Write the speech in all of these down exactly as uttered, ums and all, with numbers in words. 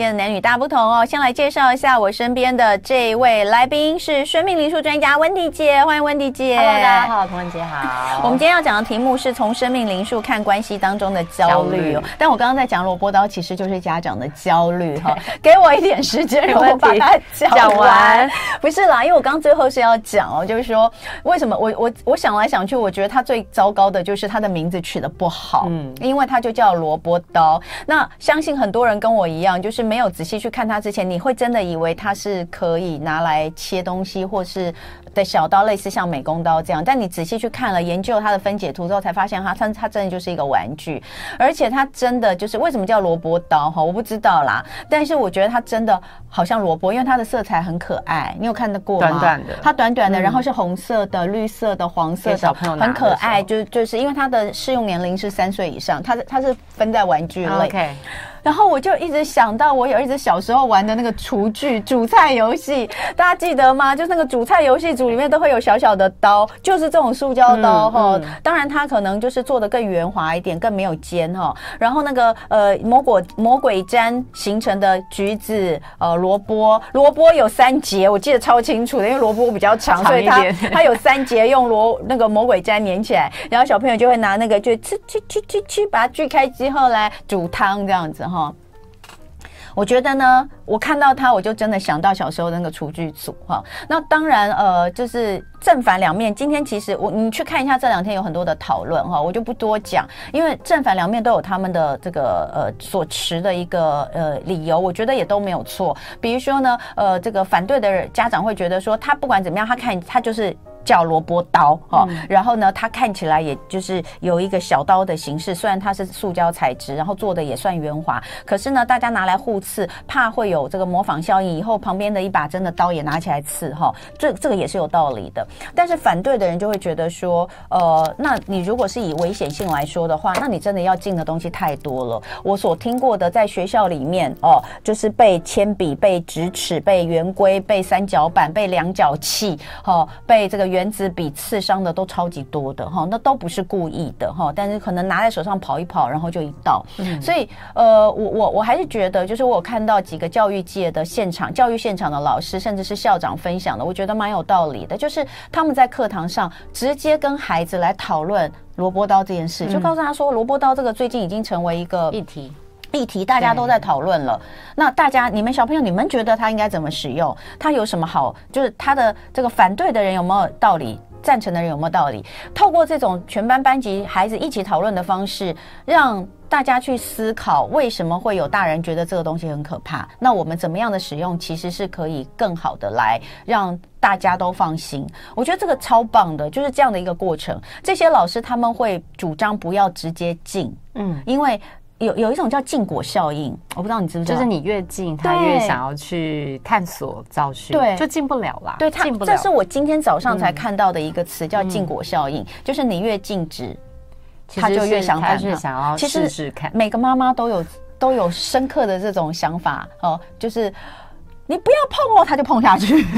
间的男女大不同哦。先来介绍一下我身边的这位来宾是生命灵数专家温迪姐，欢迎温迪姐。 Hello， 大家好，童文姐好。 我们今天要讲的题目是从生命灵数看关系当中的焦虑哦。但我刚刚在讲萝卜刀，其实就是家长的焦虑哈。给我一点时间，让我把它讲完。不是啦，因为我刚刚最后是要讲哦，就是说为什么我我我想来想去，我觉得他最糟糕的就是他的名字取得不好，嗯，因为他就叫萝卜刀。那相信很多人跟我一样，就是没有仔细去看它之前，你会真的以为它是可以拿来切东西或是的小刀，类似像美工刀这样。但你仔细去看了研究它的分解图之后，才发现它它它真的就是一个玩具，而且它真的就是为什么叫萝卜刀哈，我不知道啦。但是我觉得它真的好像萝卜，因为它的色彩很可爱，你有看得过吗？ 短短的， 它短短的，嗯、然后是红色的、绿色的、黄色的，很可爱。就就是因为它的适用年龄是三岁以上，它它是分在玩具类。 Okay. 然后我就一直想到我有一直小时候玩的那个厨具煮菜游戏，大家记得吗？就是那个煮菜游戏组里面都会有小小的刀，就是这种塑胶刀哈、嗯嗯。当然它可能就是做的更圆滑一点，更没有尖哈。然后那个呃魔鬼魔鬼毡形成的橘子呃萝卜，萝卜有三节，我记得超清楚的，因为萝卜比较长，所以它它有三节用萝那个魔鬼毡粘起来，然后小朋友就会拿那个就吃吃吃吃吃把它锯开之后来煮汤这样子哈。我觉得呢，我看到它，我就真的想到小时候的那个厨具组哈。那当然，呃，就是正反两面。今天其实我你去看一下，这两天有很多的讨论哈，我就不多讲，因为正反两面都有他们的这个呃所持的一个呃理由，我觉得也都没有错。比如说呢，呃，这个反对的家长会觉得说，他不管怎么样，他看他就是叫萝卜刀哈、嗯，然后呢，它看起来也就是有一个小刀的形式，虽然它是塑胶材质，然后做的也算圆滑，可是呢，大家拿来互刺，怕会有这个模仿效应，以后旁边的一把真的刀也拿起来刺哈，这这个也是有道理的。但是反对的人就会觉得说，呃，那你如果是以危险性来说的话，那你真的要禁的东西太多了。我所听过的，在学校里面哦，就是被铅笔、被直尺、被圆规、被三角板、被量角器，哦，被这个原子笔刺伤的都超级多的哈，那都不是故意的哈，但是可能拿在手上跑一跑，然后就一刀。嗯、所以呃，我我我还是觉得，就是我有看到几个教育界的现场、教育现场的老师，甚至是校长分享的，我觉得蛮有道理的，就是他们在课堂上直接跟孩子来讨论萝卜刀这件事，就告诉他说，萝卜刀这个最近已经成为一个议题。议题大家都在讨论了，那大家你们小朋友，你们觉得它应该怎么使用？它有什么好？就是它的这个反对的人有没有道理？赞成的人有没有道理？透过这种全班班级孩子一起讨论的方式，让大家去思考为什么会有大人觉得这个东西很可怕，那我们怎么样的使用其实是可以更好的来让大家都放心。我觉得这个超棒的，就是这样的一个过程。这些老师他们会主张不要直接禁，嗯，因为有有一种叫禁果效应，我不知道你知不知道， 就是你越禁，他越想要去探索找寻， 对， 就禁不了啦。 对， 禁不了。 这是我今天早上才看到的一个词，嗯、叫禁果效应，就是你越禁止，他就越想反抗，想要试试看。 每个妈妈都有都有深刻的这种想法哦，就是你不要碰哦，他就碰下去。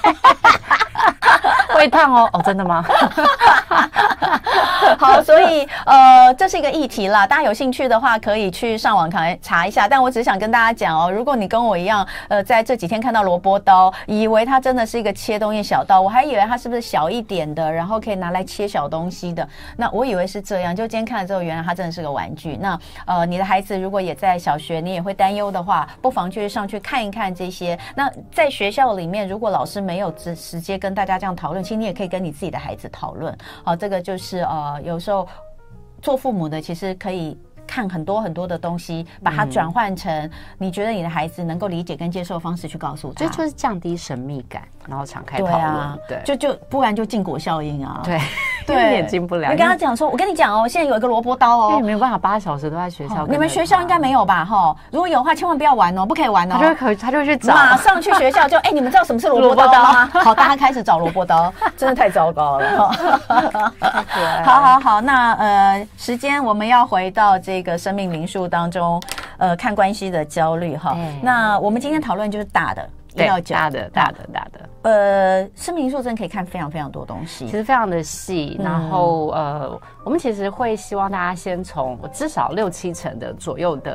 会烫哦，哦，真的吗？ 好，所以呃，这是一个议题啦，大家有兴趣的话可以去上网看查一下。但我只想跟大家讲哦，如果你跟我一样，呃，在这几天看到萝卜刀，以为它真的是一个切东西小刀，我还以为它是不是小一点的，然后可以拿来切小东西的。那我以为是这样，就今天看了之后，原来它真的是个玩具。那呃，你的孩子如果也在小学，你也会担忧的话，不妨去上去看一看这些。那在学校里面，如果老师没有直直接跟大家这样讨论，其实你也可以跟你自己的孩子讨论。好、呃，这个就是呃，有时候做父母的其实可以看很多很多的东西，把它转换成你觉得你的孩子能够理解跟接受的方式去告诉他， 这就是降低神秘感，然后敞开讨论。对啊，对， 就就不然就禁果效应啊。 对。对，也进不了。 你跟他讲说，我跟你讲哦，现在有一个萝卜刀哦， 因为你没有办法八小时都在学校、哦。 你们学校应该没有吧？哈，如果有的话，千万不要玩哦，不可以玩哦。 他就会可，他就会去找， 马上去学校就，哎、欸，你们知道什么是萝卜刀吗？好，大家开始找萝卜刀，真的太糟糕了。好好好，那呃，时间我们要回到这个生命灵数当中，呃，看关系的焦虑哈。那我们今天讨论就是大的。 对，大的大的大的， 呃，生命灵数真的可以看非常非常多东西， 其实非常的细。嗯、然后呃，我们其实会希望大家先从至少六七成的左右的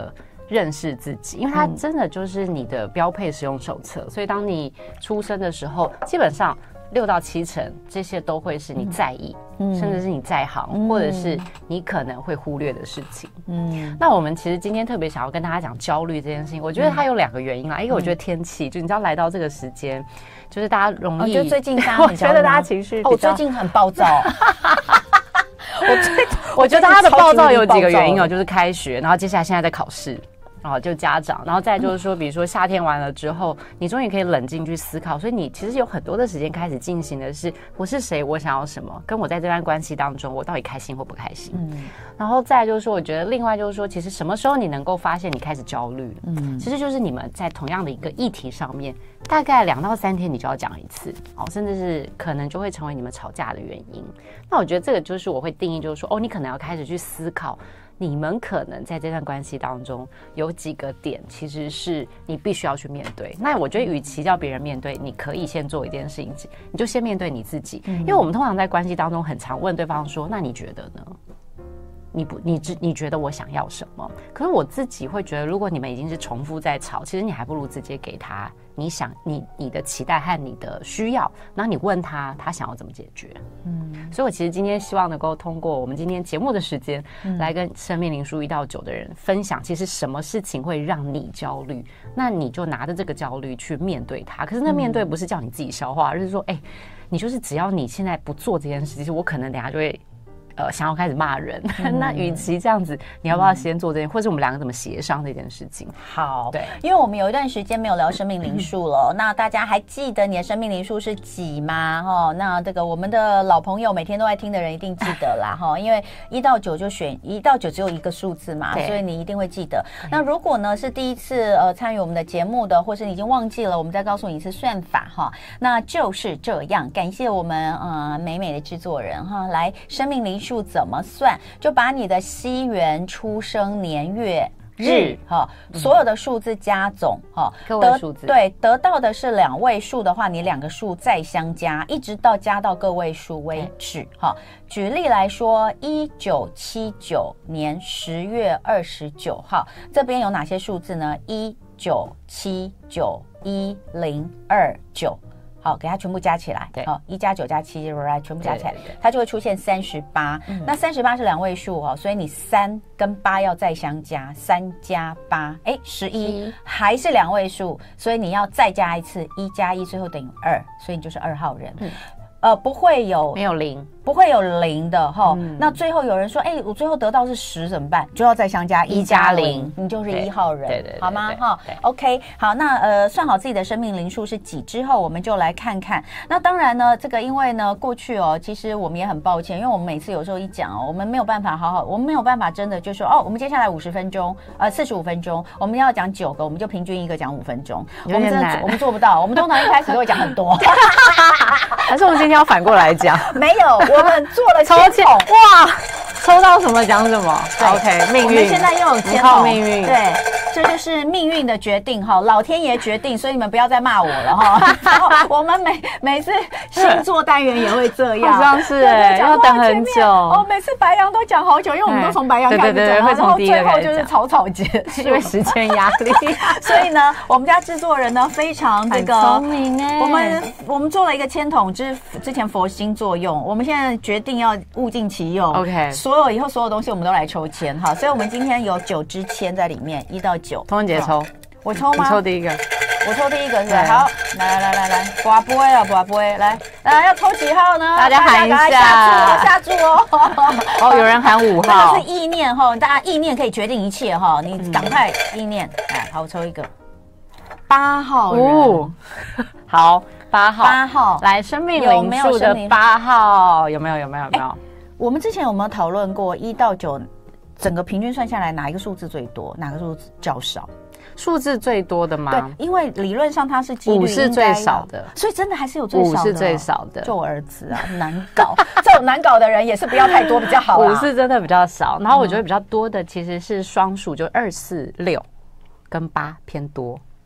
认识自己，因为它真的就是你的标配使用手册，所以当你出生的时候，基本上六到七成这些都会是你在意，嗯、甚至是你在行、嗯，或者是你可能会忽略的事情。嗯，那我们其实今天特别想要跟大家讲焦虑这件事情，我觉得它有两个原因啦，嗯、一个我觉得天气，就你知道来到这个时间，就是大家容易， 哦、就最近大家我觉得大家情绪， 哦，我最近很暴躁。 我最我觉得他的暴躁有几个原因哦，就是开学，然后接下来现在在考试。哦，就家长，然后再就是说，比如说夏天完了之后，你终于可以冷静去思考，所以你其实有很多的时间开始进行的是，我是谁，我想要什么，跟我在这段关系当中，我到底开心或不开心。嗯，然后再就是说，我觉得另外就是说，其实什么时候你能够发现你开始焦虑，嗯，其实就是你们在同样的一个议题上面，大概两到三天你就要讲一次，哦，甚至是可能就会成为你们吵架的原因。那我觉得这个就是我会定义，就是说，哦，你可能要开始去思考。你们可能在这段关系当中有几个点，其实是你必须要去面对。那我觉得，与其叫别人面对，你可以先做一件事情，你就先面对你自己。因为我们通常在关系当中，很常问对方说：“那你觉得呢？你不，你知你觉得我想要什么？”可是我自己会觉得，如果你们已经是重复在吵，其实你还不如直接给他你想你你的期待和你的需要，然后你问他他想要怎么解决。嗯，所以我其实今天希望能够通过我们今天节目的时间，嗯、来跟生命灵数一到九的人分享，其实什么事情会让你焦虑，那你就拿着这个焦虑去面对它。可是那面对不是叫你自己消化，而是说，哎、欸，你就是只要你现在不做这件事，其实我可能等一下就会。呃，想要开始骂人，嗯、那与其这样子，你要不要先做这件，嗯、或者我们两个怎么协商这件事情？ 好，对，因为我们有一段时间没有聊生命灵数了，嗯、那大家还记得你的生命灵数是几吗？哈，那这个我们的老朋友每天都在听的人一定记得啦，哈，因为一到九就选一到九只有一个数字嘛，所以你一定会记得。那如果呢是第一次呃参与我们的节目的，或是你已经忘记了，我们再告诉你一次算法哈，那就是这样。感谢我们呃美美的制作人哈，来生命灵数。怎么算？就把你的西元出生年月日哈，所有的数字加总哈， 个位数字对，得到的是两位数的话，你两个数再相加，一直到加到个位数为止哈。举例来说，一九七九年十月二十九号，这边有哪些数字呢？一九七九一零二九。好，给它全部加起来，好，一加九加七，全部加起来，它就会出现三十八。那三十八是两位数哈，所以你三跟八要再相加，三加八，哎，十一，还是两位数，所以你要再加一次，一加一最后等于二，所以你就是二号人。嗯，呃，不会有没有零。 不会有零的哈、嗯，那最后有人说，哎、欸，我最后得到是十怎么办？就要再相加一加零，你就是一号人， 对对对， 好吗？哈 ，OK， 好，那呃，算好自己的生命灵数是几之后，我们就来看看。那当然呢，这个因为呢，过去哦，其实我们也很抱歉，因为我们每次有时候一讲哦，我们没有办法好好，我们没有办法真的就说哦，我们接下来五十分钟，呃，四十五分钟，我们要讲九个，我们就平均一个讲五分钟，我们真的我们做不到，我们通常一开始都会讲很多， 还是我们今天要反过来讲？ 没有。我们做了抽签哇，抽到什么讲什么。OK， 命运。我们现在又有签靠命运， 对，这就是命运的决定哈，老天爷决定，所以你们不要再骂我了哈。然后我们每每次星座单元也会这样， 好像是哎，要等很久哦。每次白羊都讲好久，因为我们都从白羊开始讲，然后最后就是草草结束， 因为时间压力。 所以呢，我们家制作人呢非常这个聪明哎， 我们我们做了一个签筒，之之前佛星座用，我们现在决定要物尽其用。 OK， 所有以后所有东西我们都来抽签哈，所以我们今天有九支签在里面，一到九。 童文杰抽， 我抽吗？ 你抽第一个， 我抽第一个是吧？好，来来来来来，刮杯啊，刮杯，来来要抽几号呢？ 大家喊一下， 下注哦， 哦，有人喊五号， 这是意念哈，大家意念可以决定一切哈，你赶快意念，哎，好，我抽一个八号人， 好，八号， 八号， 来生命灵数的八号，有没有？有没有？有没有？ 我们之前有没有讨论过一到九？整个平均算下来，哪一个数字最多，哪个数字较少？ 数字最多的吗？ 对，因为理论上它是几率五是最少的， 所以真的还是有最少的。 五是最少的， 就我儿子啊，难搞。这种难搞的人也是不要太多比较好。 五是真的比较少，然后我觉得比较多的其实是双数，就二四六跟八偏多。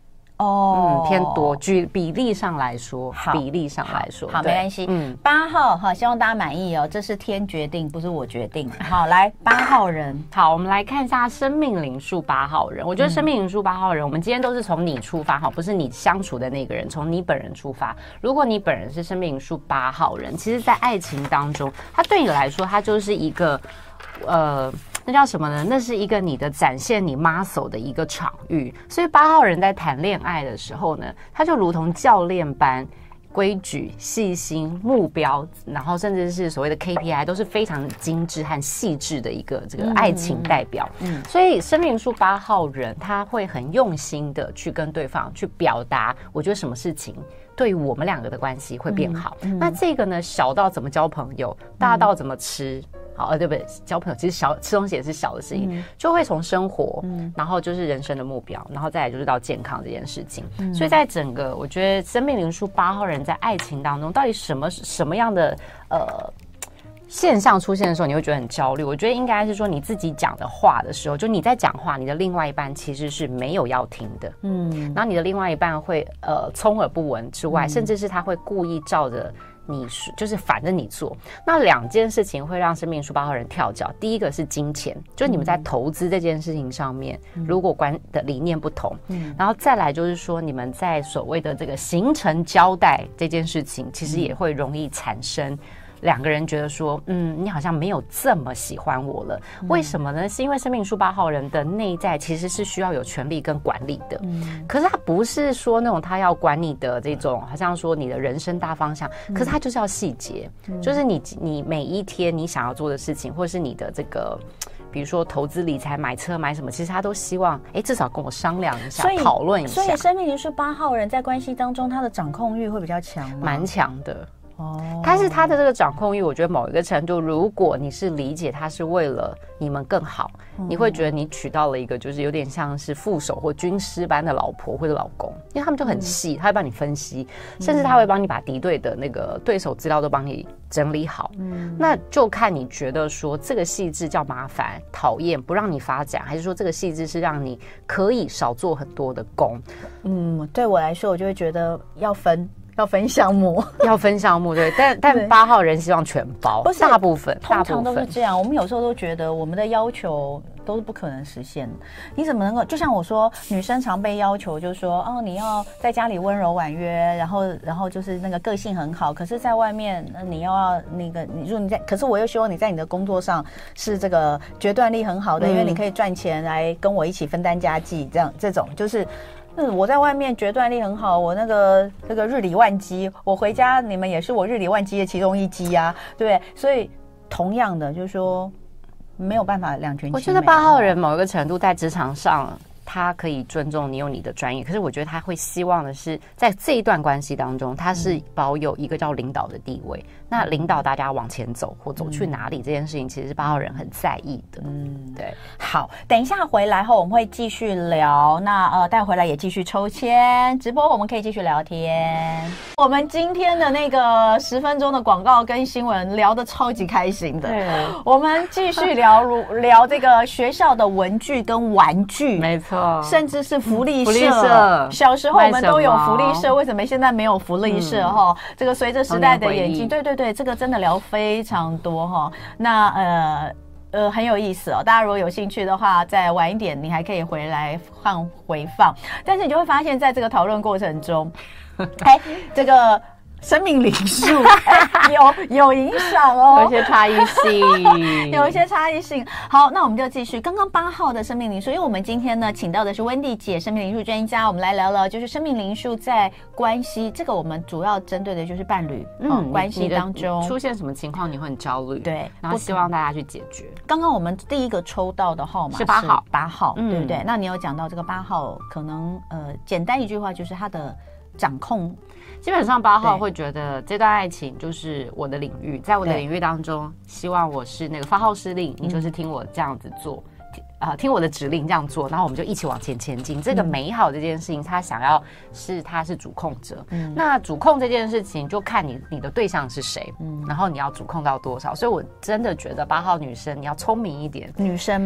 哦， 嗯，偏多。举比例上来说，比例上来说， 好，没关系。嗯，八号哈，希望大家满意哦，这是天决定，不是我决定。好，来八号人， 好，我们来看一下生命灵数八号人。我觉得生命灵数八号人，我们今天都是从你出发哈，不是你相处的那个人，从你本人出发。如果你本人是生命灵数八号人，其实在爱情当中，他对你来说，他就是一个呃。那叫什么呢？那是一个你的展现你 muscle 的一个场域，所以八号人在谈恋爱的时候呢，他就如同教练般规矩、细心、目标，然后甚至是所谓的 K P I 都是非常精致和细致的一个这个爱情代表。嗯，所以生命数八号人他会很用心的去跟对方去表达，我觉得什么事情对于我们两个的关系会变好。嗯嗯、那这个呢，小到怎么交朋友，大到怎么吃。嗯好，呃，对不对？交朋友其实小吃东西也是小的事情，嗯、就会从生活，嗯，然后就是人生的目标，然后再来就是到健康这件事情。嗯、所以在整个我觉得生命灵数八号人在爱情当中，到底什么什么样的呃现象出现的时候，你会觉得很焦虑？我觉得应该是说你自己讲的话的时候，就你在讲话，你的另外一半其实是没有要听的，嗯，然后你的另外一半会呃充耳不闻之外，嗯、甚至是他会故意照着。你就是反着你做，那两件事情会让生命数八号人跳脚。第一个是金钱，就是你们在投资这件事情上面，嗯、如果观的理念不同，嗯，然后再来就是说你们在所谓的这个行程交代这件事情，其实也会容易产生。两个人觉得说，嗯，你好像没有这么喜欢我了，嗯、为什么呢？是因为生命数八号人的内在其实是需要有权力跟管理的，嗯、可是他不是说那种他要管你的这种，好像说你的人生大方向，嗯、可是他就是要细节，嗯、就是你你每一天你想要做的事情，或者是你的这个。比如说投资理财、买车、买什么，其实他都希望，哎，至少跟我商量一下，讨论一下。 所以生命灵数八号人在关系当中，他的掌控欲会比较强吗？ 蛮强的。哦，但是他的这个掌控欲，我觉得某一个程度，如果你是理解他是为了你们更好，嗯、你会觉得你娶到了一个就是有点像是副手或军师般的老婆或者老公，因为他们就很细，嗯、他会帮你分析，甚至他会帮你把敌对的那个对手资料都帮你整理好。嗯，那就看你觉得说这个细致叫麻烦、讨厌，不让你发展，还是说这个细致是让你可以少做很多的工？ 嗯，对我来说，我就会觉得要分。要分项目， 要分项目，对，但但八号人希望全包，不是大部分， 通常都是这样。我们有时候都觉得我们的要求都是不可能实现的。你怎么能够？就像我说，女生常被要求，就是说，哦，你要在家里温柔婉约，然后然后就是那个个性很好，可是在外面，你要那个，你说你在，可是我又希望你在你的工作上是这个决断力很好的，嗯、因为你可以赚钱来跟我一起分担家计，这样这种就是。嗯，我在外面决断力很好，我那个这个日理万机，我回家你们也是我日理万机的其中一机啊，对不对？所以同样的，就是说没有办法两全其美。 我觉得八号人某一个程度在职场上，他可以尊重你有你的专业，可是我觉得他会希望的是，在这一段关系当中，他是保有一个叫领导的地位。嗯、那领导大家往前走或走去哪里、嗯、这件事情，其实是八号人很在意的。嗯，对。 好，等一下回来后我们会继续聊。那呃，带回来也继续抽签，直播我们可以继续聊天。我们今天的那个十分钟的广告跟新闻聊得超级开心的。对，我们继续聊聊这个学校的文具跟玩具。 没错。 甚至是福利社， 福利社小时候我们都有福利社，为什么现在没有福利社？哈、嗯，这个随着时代的演进，对对对，这个真的聊非常多哈。那呃呃很有意思哦，大家如果有兴趣的话，再晚一点你还可以回来放回放。但是你就会发现在这个讨论过程中，哎，这个。生命灵数、哎、有有影响哦， 有一些差异性， 有一些差异性。好，那我们就继续。刚刚八号的生命灵数，因为我们今天呢请到的是温蒂姐，生命灵数专家，我们来聊聊就是生命灵数在关系这个，我们主要针对的就是伴侣嗯、哦、关系当中出现什么情况你会很焦虑， 对， 然后希望大家去解决。 刚刚我们第一个抽到的号码是八号， 八号，嗯、对不对？那你有讲到这个八号，可能呃简单一句话就是他的掌控。 基本上八号会觉得这段爱情就是我的领域，在我的领域当中，希望我是那个发号施令，你就是听我这样子做，啊、呃，听我的指令这样做，然后我们就一起往前前进。这个美好这件事情，他想要是他是主控者，嗯，那主控这件事情就看你你的对象是谁，嗯，然后你要主控到多少。所以我真的觉得八号女生你要聪明一点， 女生吗？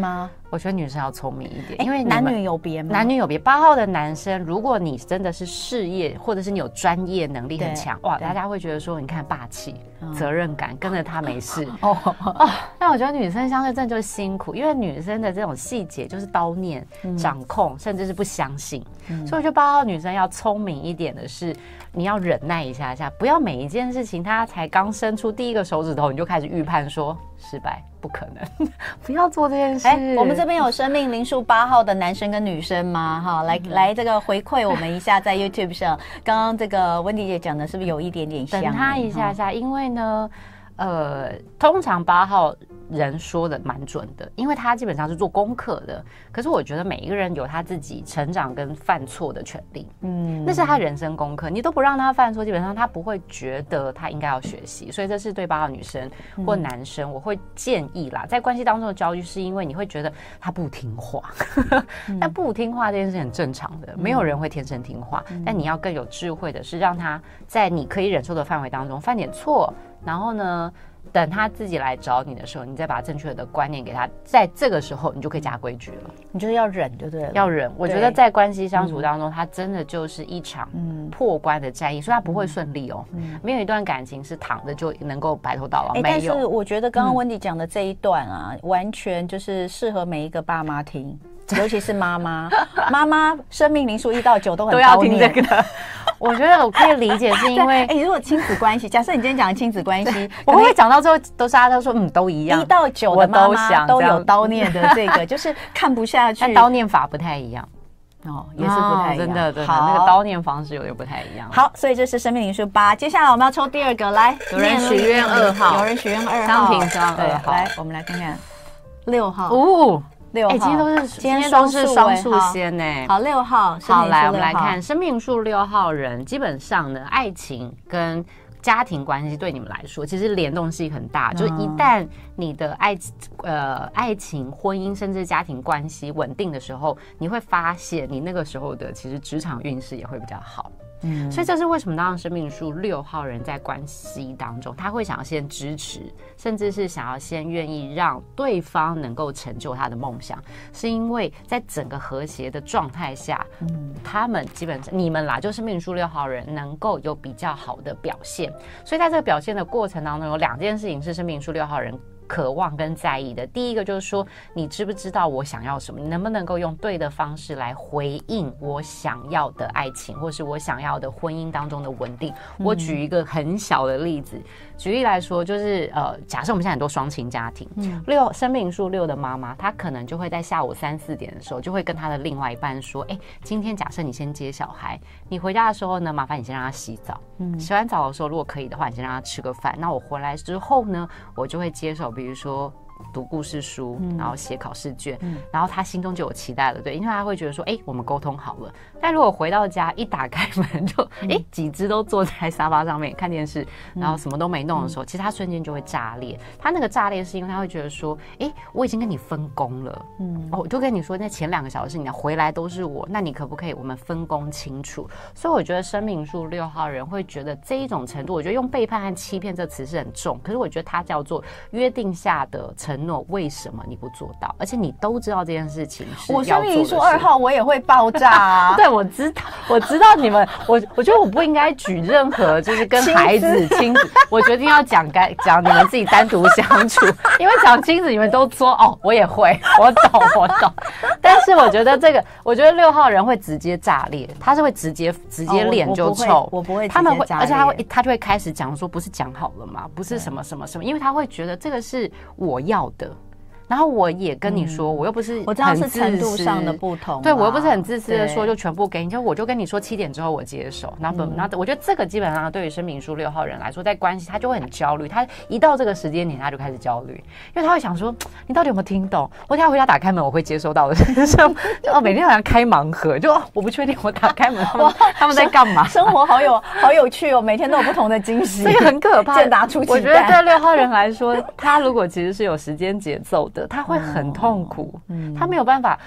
我觉得女生要聪明一点，因为男女有别吗？ 男女有别。八号的男生，如果你真的是事业或者是你有专业能力很强，哇，大家会觉得说，你看霸气、嗯、责任感，跟着他没事。哦哦，但我觉得女生相对真的就是辛苦，因为女生的这种细节就是叨念、嗯、掌控，甚至是不相信。嗯、所以我觉得八号女生要聪明一点的是，你要忍耐一下下，不要每一件事情她才刚伸出第一个手指头，你就开始预判说失败。不可能，不要做这件事。哎， 我们这边有生命灵数八号的男生跟女生吗？哈，来、嗯、来，这个回馈我们一下，在 YouTube 上，刚刚这个温迪姐讲的是不是有一点点像？ 等他一下下，因为呢，呃，通常八号人说的蛮准的，因为他基本上是做功课的。可是我觉得每一个人有他自己成长跟犯错的权利，嗯，那是他人生功课，你都不让他犯错，基本上他不会觉得他应该要学习。所以这是对八号女生或男生，嗯、我会建议啦，在关系当中的焦虑，是因为你会觉得他不听话，嗯、但不听话这件事很正常的，没有人会天生听话，嗯、但你要更有智慧的是，让他在你可以忍受的范围当中犯点错，然后呢，等他自己来找你的时候，你再把正确的观念给他，在这个时候你就可以加规矩了。 你就是要忍就对了， 要忍。我觉得在关系相处当中，它真的就是一场破关的战役，所以它不会顺利哦。嗯、没有一段感情是躺着就能够白头到老，欸、没有。 但是我觉得刚刚温迪讲的这一段啊，嗯、完全就是适合每一个爸妈听。尤其是妈妈，妈妈生命灵数一到九都很都要听这个。我觉得我可以理解，是因为哎、欸，如果亲子关系，假设你今天讲的亲子关系， 我会讲到最后都是大家都说嗯都一样， 一到九的妈妈都有叨念的这个，就是看不下去， 但叨念法不太一样。 哦，也是不太一样，哦、 真的，真的，那个叨念方式有点不太一样。 好，所以这是生命灵数八。接下来我们要抽第二个，来， 有人许愿二号， 有人许愿二号， 商品商二号， 来，我们来看看六号。 哦。 六号， 哎、欸，今天都是今天都是双数仙呢。 好，六号， 好，来我们来看生命数六号人，基本上呢，爱情跟家庭关系对你们来说，其实联动性很大。嗯、就一旦你的爱呃爱情、婚姻甚至家庭关系稳定的时候，你会发现你那个时候的其实职场运势也会比较好。嗯，所以这是为什么当生命数六号人在关系当中，他会想要先支持，甚至是想要先愿意让对方能够成就他的梦想，是因为在整个和谐的状态下，嗯，他们基本上你们啦，就生命数六号人能够有比较好的表现。所以在这个表现的过程当中，有两件事情是生命数六号人渴望跟在意的。第一个就是说，你知不知道我想要什么？你能不能够用对的方式来回应我想要的爱情，或是我想要的婚姻当中的稳定？嗯、我举一个很小的例子，举例来说，就是呃，假设我们现在很多双亲家庭，嗯、六生命数六的妈妈，她可能就会在下午三四点的时候，就会跟她的另外一半说：“哎，今天假设你先接小孩，你回家的时候呢，麻烦你先让他洗澡。嗯，洗完澡的时候，如果可以的话，你先让他吃个饭。那我回来之后呢，我就会接手。”比如说读故事书，嗯、然后写考试卷，嗯、然后他心中就有期待了，对，因为他会觉得说，哎，我们沟通好了。但如果回到家一打开门就，哎、嗯，几只都坐在沙发上面看电视，嗯、然后什么都没弄的时候，嗯、其实他瞬间就会炸裂。他那个炸裂是因为他会觉得说，哎，我已经跟你分工了，嗯，哦，我就跟你说，那前两个小时你回来都是我，那你可不可以我们分工清楚？所以我觉得生命数六号人会觉得这一种程度，我觉得用背叛和欺骗这词是很重，可是我觉得它叫做约定下的承诺，为什么你不做到？而且你都知道这件事情是要做的事。 我生命数二号，我也会爆炸啊！ 对，我知道，我知道你们，我我觉得我不应该举任何就是跟孩子亲子，我决定要讲该讲你们自己单独相处，因为讲亲子你们都说哦，我也会，我懂，我懂。但是我觉得这个，我觉得六号人会直接炸裂，他是会直接直接脸就臭， 哦、我, 我不会， 他们会，而且他会他就会开始讲说，不是讲好了吗？不是什么什么什么，因为他会觉得这个是我要的。然后我也跟你说，嗯、我又不是很自私， 我知道是程度上的不同， 对我又不是很自私的说就全部给你，就我就跟你说七点之后我接手，那不那、嗯、我觉得这个基本上对于生命数六号人来说，在关系他就会很焦虑，他一到这个时间点他就开始焦虑，因为他会想说你到底有没有听懂？我等一下回家打开门我会接收到的是什么？哦，每天好像开盲盒，就、哦、我不确定我打开门他们他们在干嘛？ 生活好有好有趣哦，每天都有不同的惊喜， 这个很可怕。 健达出奇蛋， 我觉得对六号人来说，他如果其实是有时间节奏的，他会很痛苦，嗯、他没有办法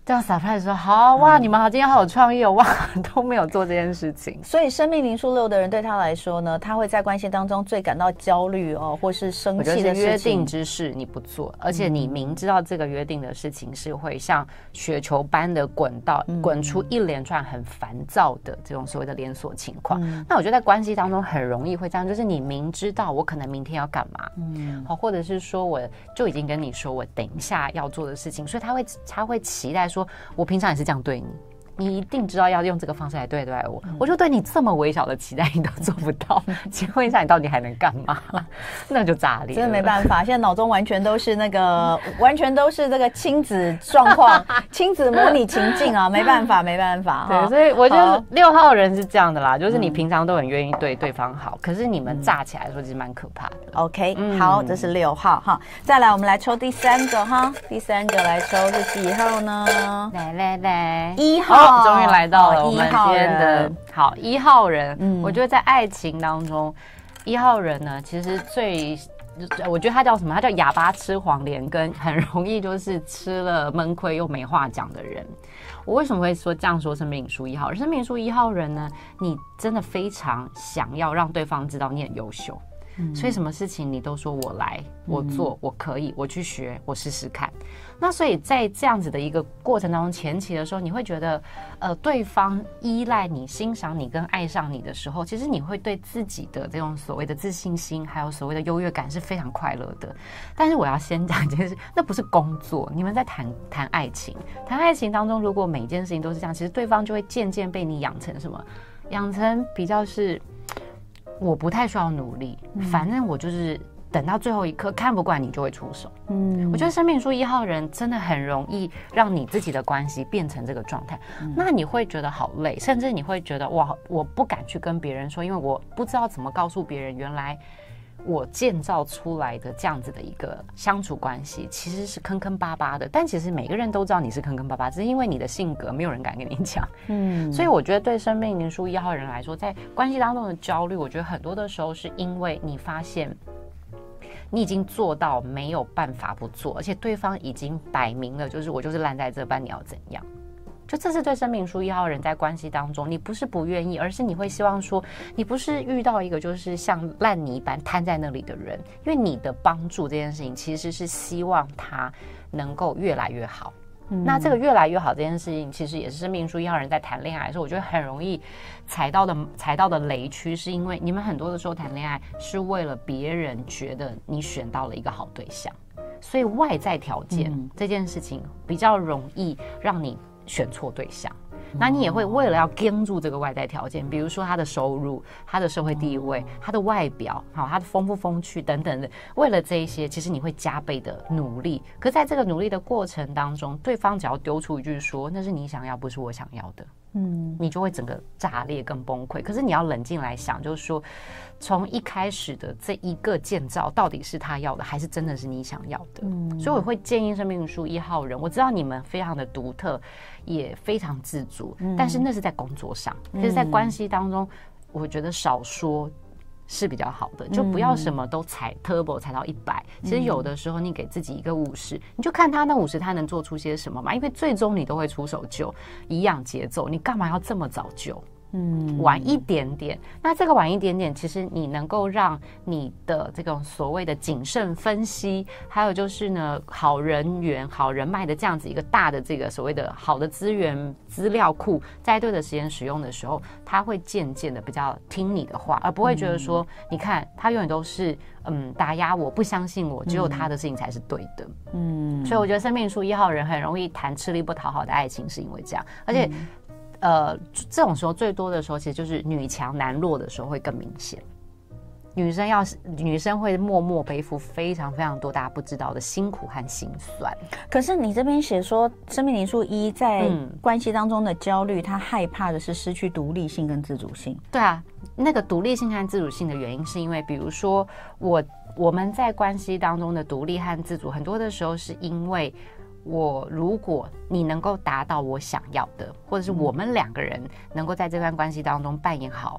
这样 surprise 说好哇，嗯、你们好，今天好有创意哦，哇，都没有做这件事情。 所以生命灵数六的人对他来说呢，他会在关系当中最感到焦虑哦，或是生气的事情。我觉得是约定之事你不做，而且你明知道这个约定的事情是会像雪球般的滚到滚、嗯、出一连串很烦躁的这种所谓的连锁情况。嗯、那我觉得在关系当中很容易会这样，就是你明知道我可能明天要干嘛，嗯，好，或者是说我就已经跟你说我等一下要做的事情，所以他会他会期待说。我平常也是这样对你，你一定知道要用这个方式来对待我，嗯、我就对你这么微小的期待你都做不到，请问一下你到底还能干嘛？那就炸裂了， 真的没办法。现在脑中完全都是那个，完全都是这个亲子状况、亲子模拟情境啊，没办法，没办法。 对，所以我觉得六号人是这样的啦，就是你平常都很愿意对对方好，嗯、可是你们炸起来的时候其实蛮可怕的。 OK，嗯、好，这是六号哈。再来，我们来抽第三个哈，第三个来抽是几号呢？ 来来来， 一号。 终于来到了我们今天的好一号人。嗯，我觉得在爱情当中，一号人呢，其实最，我觉得他叫什么？他叫哑巴吃黄连根，很容易就是吃了闷亏又没话讲的人。我为什么会说这样说？生命灵数一号人，生命灵数一号人呢，你真的非常想要让对方知道你很优秀。所以什么事情你都说我来，我做，我可以，我去学，我试试看。那所以在这样子的一个过程当中，前期的时候，你会觉得，呃，对方依赖你、欣赏你跟爱上你的时候，其实你会对自己的这种所谓的自信心，还有所谓的优越感是非常快乐的。但是我要先讲一件事，那不是工作，你们在谈谈爱情，谈爱情当中，如果每件事情都是这样，其实对方就会渐渐被你养成什么？养成比较是。我不太需要努力，嗯、反正我就是等到最后一刻看不惯你就会出手。嗯，我觉得生命灵数一号人真的很容易让你自己的关系变成这个状态，嗯、那你会觉得好累，甚至你会觉得哇，我不敢去跟别人说，因为我不知道怎么告诉别人，原来我建造出来的这样子的一个相处关系其实是坑坑巴巴的，但其实每个人都知道你是坑坑巴巴，只是因为你的性格没有人敢跟你讲。嗯，所以我觉得对生命灵数一号人来说，在关系当中的焦虑，我觉得很多的时候是因为你发现你已经做到没有办法不做，而且对方已经摆明了就是我就是烂在这般，你要怎样。就这是对生命灵数一号人在关系当中，你不是不愿意，而是你会希望说，你不是遇到一个就是像烂泥般瘫在那里的人，因为你的帮助这件事情其实是希望他能够越来越好。嗯、那这个越来越好这件事情，其实也是生命灵数一号人在谈恋爱的时候，我觉得很容易踩到的踩到的雷区，是因为你们很多的时候谈恋爱是为了别人觉得你选到了一个好对象，所以外在条件、嗯、这件事情比较容易让你选错对象，那你也会为了要跟住这个外在条件，比如说他的收入、他的社会地位、他的外表、好他的风不风趣等等的，为了这一些，其实你会加倍的努力。可在这个努力的过程当中，对方只要丢出一句说那是你想要，不是我想要的，嗯，你就会整个炸裂跟崩溃。可是你要冷静来想，就是说从一开始的这一个建造，到底是他要的，还是真的是你想要的？嗯，所以我会建议生命灵数一号人，我知道你们非常的独特，也非常自主，嗯、但是那是在工作上，就是在关系当中，我觉得少说是比较好的，就不要什么都踩 turbo 踩到一百。其实有的时候你给自己一个五十，你就看他那五十他能做出些什么嘛，因为最终你都会出手救，一样节奏，你干嘛要这么早救？嗯，晚一点点。那这个晚一点点，其实你能够让你的这种所谓的谨慎分析，还有就是呢，好人缘、好人脉的这样子一个大的这个所谓的好的资源资料库，在对的时间使用的时候，他会渐渐的比较听你的话，而不会觉得说，嗯、你看他永远都是嗯打压我，不相信我，只有他的事情才是对的。嗯，所以我觉得生命灵数一号人很容易谈吃力不讨好的爱情，是因为这样，而且。嗯呃，这种时候最多的时候，其实就是女强男弱的时候会更明显。女生要是女生会默默背负非常非常多大家不知道的辛苦和辛酸。 可是你这边写说，生命灵数一在关系当中的焦虑，他害怕的是失去独立性跟自主性。 对啊，那个独立性和自主性的原因，是因为比如说我我们在关系当中的独立和自主，很多的时候是因为。我如果你能够达到我想要的，或者是我们两个人能够在这段关系当中扮演好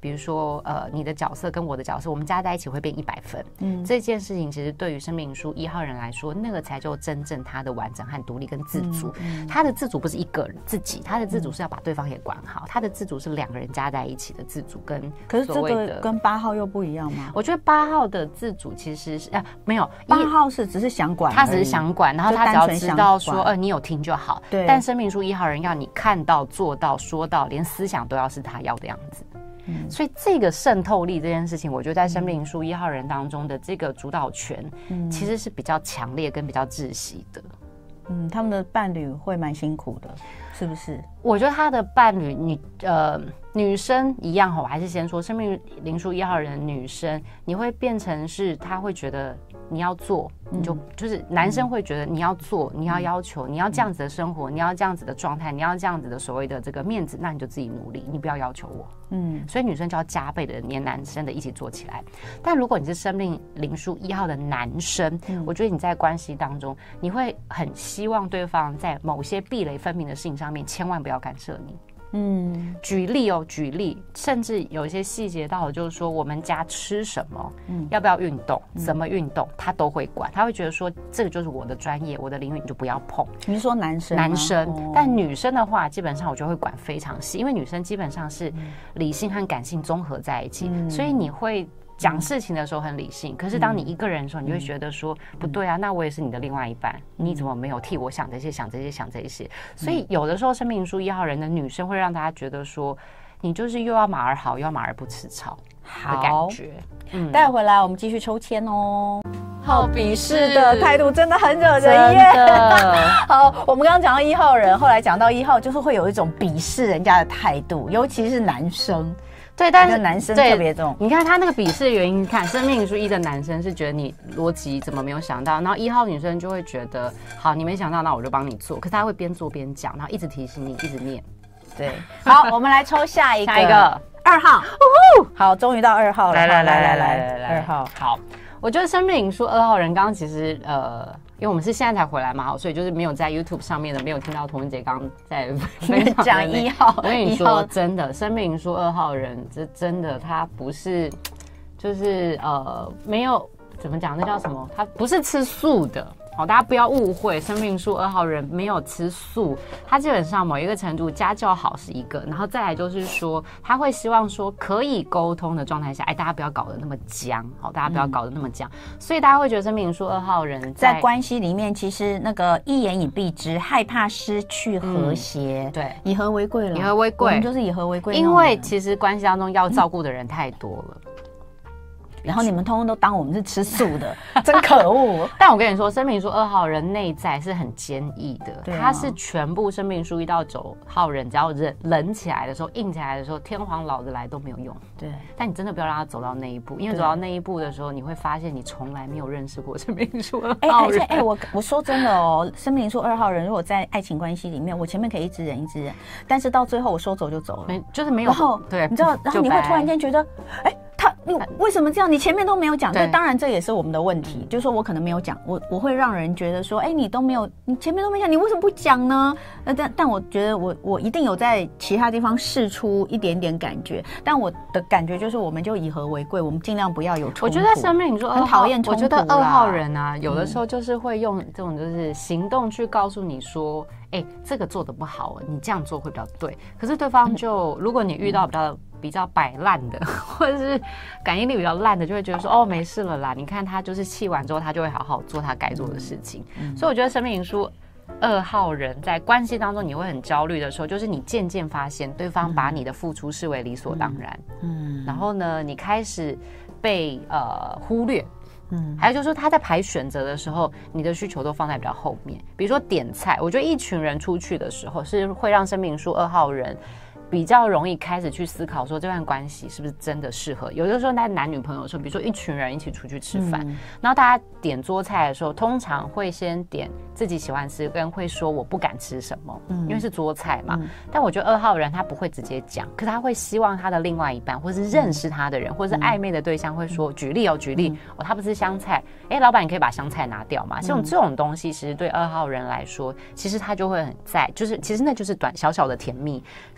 比如说呃你的角色跟我的角色，我们加在一起会变一百分。嗯，这件事情其实对于生命灵数一号人来说，那个才就真正他的完整和独立跟自主。嗯嗯、他的自主不是一个人自己，他的自主是要把对方也管好，他的自主是两个人加在一起的自主跟可是这个跟八号又不一样吗？ 我觉得八号的自主其实是呃没有， 八号是只是想管， 他只是想管，然后他只要知道说呃你有听就好。 对， 但生命灵数一号人要你看到、做到、说到，连思想都要是他要的样子。嗯、所以这个渗透力这件事情，我觉得在生命灵数一号人当中的这个主导权，嗯、其实是比较强烈跟比较窒息的。 嗯，他们的伴侣会蛮辛苦的，是不是？ 我觉得他的伴侣，女呃女生一样，我还是先说生命灵数一号人的女生，你会变成是她会觉得你要做，你就、嗯、就是男生会觉得你要做，你要要求，你要这样子的生活，你要这样子的状态，你要这样子的所谓的这个面子，那你就自己努力，你不要要求我。嗯，所以女生就要加倍的黏男生的一起做起来。但如果你是生命灵数一号的男生，嗯、我觉得你在关系当中，你会很希望对方在某些壁垒分明的事情上面，千万不要干涉你。嗯，举例哦，举例，甚至有一些细节到了，就是说我们家吃什么，嗯，要不要运动，嗯、怎么运动，他都会管，他会觉得说这个就是我的专业，我的领域你就不要碰。 你是说男生？ 男生，哦、但女生的话，基本上我就会管非常细，因为女生基本上是理性和感性综合在一起，嗯、所以你会讲事情的时候很理性，可是当你一个人的时候，你就会觉得说、嗯、不对啊，那我也是你的另外一半，嗯、你怎么没有替我想这些想这些想这些？所以有的时候生命灵数一号人的女生会让大家觉得说，你就是又要马儿好，又要马儿不吃草的感觉。 嗯，待会回来我们继续抽签哦。好鄙视的态度真的很惹人厌。好，我们刚刚讲到一号人，后来讲到一号，就是会有一种鄙视人家的态度，尤其是男生。 对，但是男生特别重。 你看他那个鄙视的原因，看生命灵数一的男生是觉得你逻辑怎么没有想到，然后一号女生就会觉得，好，你没想到，那我就帮你做。可是他会边做边讲，然后一直提醒你，一直念。 对，好，我们来抽下一个， 下一个二号。好，终于到二号了。 来来来来来来来， 二号。 好，我觉得生命灵数二号人刚刚其实呃。因为我们是现在才回来嘛，所以就是没有在 YouTube 上面的，没有听到童文杰刚刚在分享讲一号。 我跟你说，真的，生命灵数二号人，这真的他不是，就是呃，没有怎么讲，那叫什么？他不是吃素的。好，大家不要误会，生命灵数二号人没有吃素，他基本上某一个程度家教好是一个，然后再来就是说，他会希望说可以沟通的状态下，哎，大家不要搞得那么僵，好，大家不要搞得那么僵，嗯、所以大家会觉得生命灵数二号人 在, 在关系里面，其实那个一言以蔽之，害怕失去和谐，嗯、 对， 以和为贵了， 以和为贵， 我们就是以和为贵， 因为其实关系当中要照顾的人太多了。嗯， 然后你们通通都当我们是吃素的，真可恶！ 但我跟你说，生命灵数二号人内在是很坚毅的， 啊、 他是全部生命灵数一到九号人，只要冷冷起来的时候、硬起来的时候，天皇老子来都没有用。 对， 但你真的不要让他走到那一步，因为走到那一步的时候，你会发现你从来没有认识过生命灵数二号人。 哎、欸欸，我我说真的哦，生命灵数二号人如果在爱情关系里面，我前面可以一直忍一直忍，但是到最后我说走就走了， 没就是没有。 然后对， 你知道，然后你会突然间觉得，哎、欸。他你为什么这样？你前面都没有讲，这当然这也是我们的问题，就是说我可能没有讲，我我会让人觉得说，哎、欸，你都没有，你前面都没讲，你为什么不讲呢？呃，但但我觉得我我一定有在其他地方释出一点点感觉，但我的感觉就是我们就以和为贵，我们尽量不要有冲突。 我觉得生命你说很讨厌冲突， 我觉得二号人啊，有的时候就是会用这种就是行动去告诉你说，哎、欸，这个做得不好，你这样做会比较对。可是对方就，如果你遇到比较。比较摆烂的，或者是感应力比较烂的，就会觉得说哦没事了啦。你看他就是气完之后，他就会好好做他该做的事情。嗯、所以我觉得生命灵数二号人在关系当中，你会很焦虑的时候，就是你渐渐发现对方把你的付出视为理所当然，嗯，嗯然后呢，你开始被呃忽略。嗯，还有就是说他在排选择的时候，你的需求都放在比较后面。比如说点菜，我觉得一群人出去的时候，是会让生命灵数二号人。比较容易开始去思考说这段关系是不是真的适合。有的时候在男女朋友的时候，比如说一群人一起出去吃饭，嗯、然后大家点桌菜的时候，通常会先点自己喜欢吃，跟会说我不敢吃什么，嗯、因为是桌菜嘛。嗯、但我觉得二号人他不会直接讲，可是他会希望他的另外一半，或是认识他的人，嗯、或是暧昧的对象会说，嗯、举例哦，举例、嗯、哦，他不吃香菜，哎，老板你可以把香菜拿掉嘛。这种、嗯、这种东西，其实对二号人来说，其实他就会很在，就是其实那就是短小小的甜蜜。可是这件